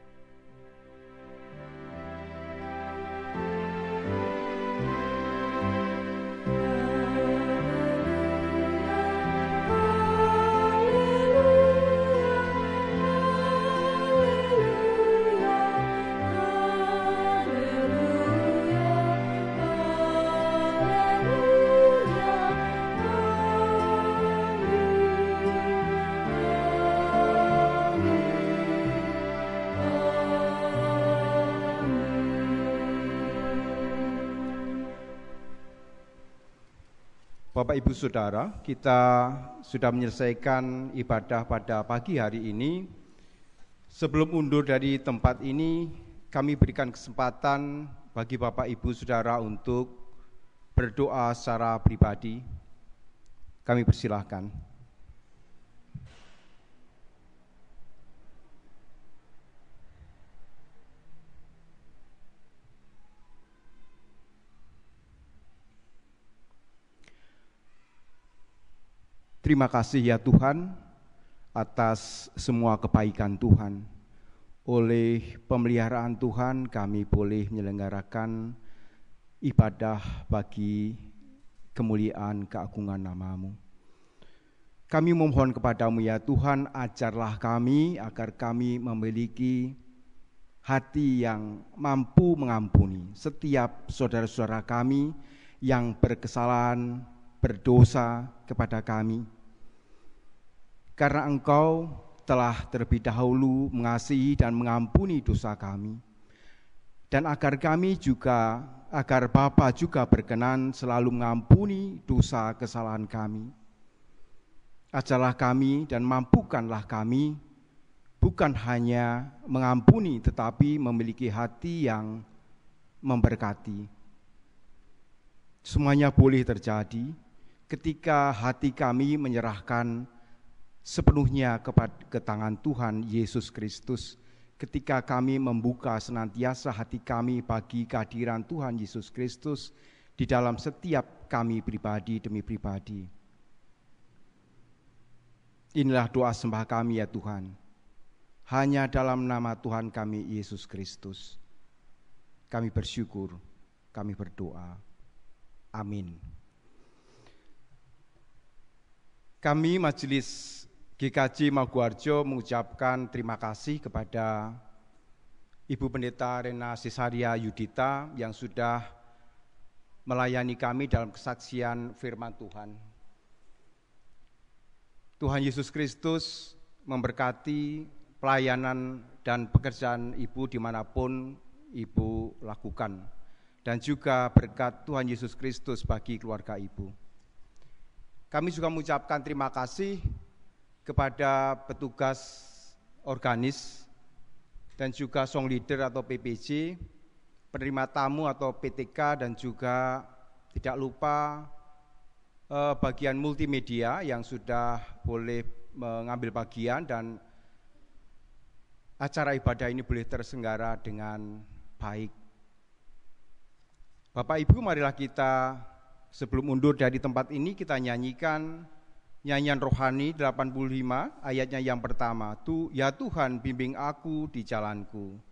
Bapak Ibu Saudara, kita sudah menyelesaikan ibadah pada pagi hari ini. Sebelum undur dari tempat ini, kami berikan kesempatan bagi Bapak Ibu Saudara untuk berdoa secara pribadi. Kami persilahkan. Terima kasih ya Tuhan atas semua kebaikan Tuhan. Oleh pemeliharaan Tuhan kami boleh menyelenggarakan ibadah bagi kemuliaan keagungan nama-Mu. Kami memohon kepadamu ya Tuhan, ajarlah kami agar kami memiliki hati yang mampu mengampuni setiap saudara-saudara kami yang berkesalahan, berdosa kepada kami. Karena Engkau telah terlebih dahulu mengasihi dan mengampuni dosa kami. Dan agar kami juga, agar Bapa juga berkenan selalu mengampuni dosa kesalahan kami. Ajarlah kami dan mampukanlah kami bukan hanya mengampuni tetapi memiliki hati yang memberkati. Semuanya boleh terjadi ketika hati kami menyerahkan sepenuhnya kepada ke tangan Tuhan Yesus Kristus, ketika kami membuka senantiasa hati kami bagi kehadiran Tuhan Yesus Kristus di dalam setiap kami pribadi demi pribadi. Inilah doa sembah kami ya Tuhan, hanya dalam nama Tuhan kami Yesus Kristus. Kami bersyukur, kami berdoa. Amin. Kami Majelis G K J Maguwarjo mengucapkan terima kasih kepada Ibu Pendeta Rena Cesaria Yudita yang sudah melayani kami dalam kesaksian firman Tuhan. Tuhan Yesus Kristus memberkati pelayanan dan pekerjaan Ibu dimanapun Ibu lakukan, dan juga berkat Tuhan Yesus Kristus bagi keluarga Ibu. Kami juga mengucapkan terima kasih kepada petugas organis dan juga song leader atau P P J, penerima tamu atau P T K, dan juga tidak lupa eh, bagian multimedia yang sudah boleh mengambil bagian dan acara ibadah ini boleh terselenggara dengan baik. Bapak Ibu, marilah kita sebelum mundur dari tempat ini kita nyanyikan nyanyian rohani delapan puluh lima ayatnya yang pertama. Tu, ya Tuhan bimbing aku di jalanku.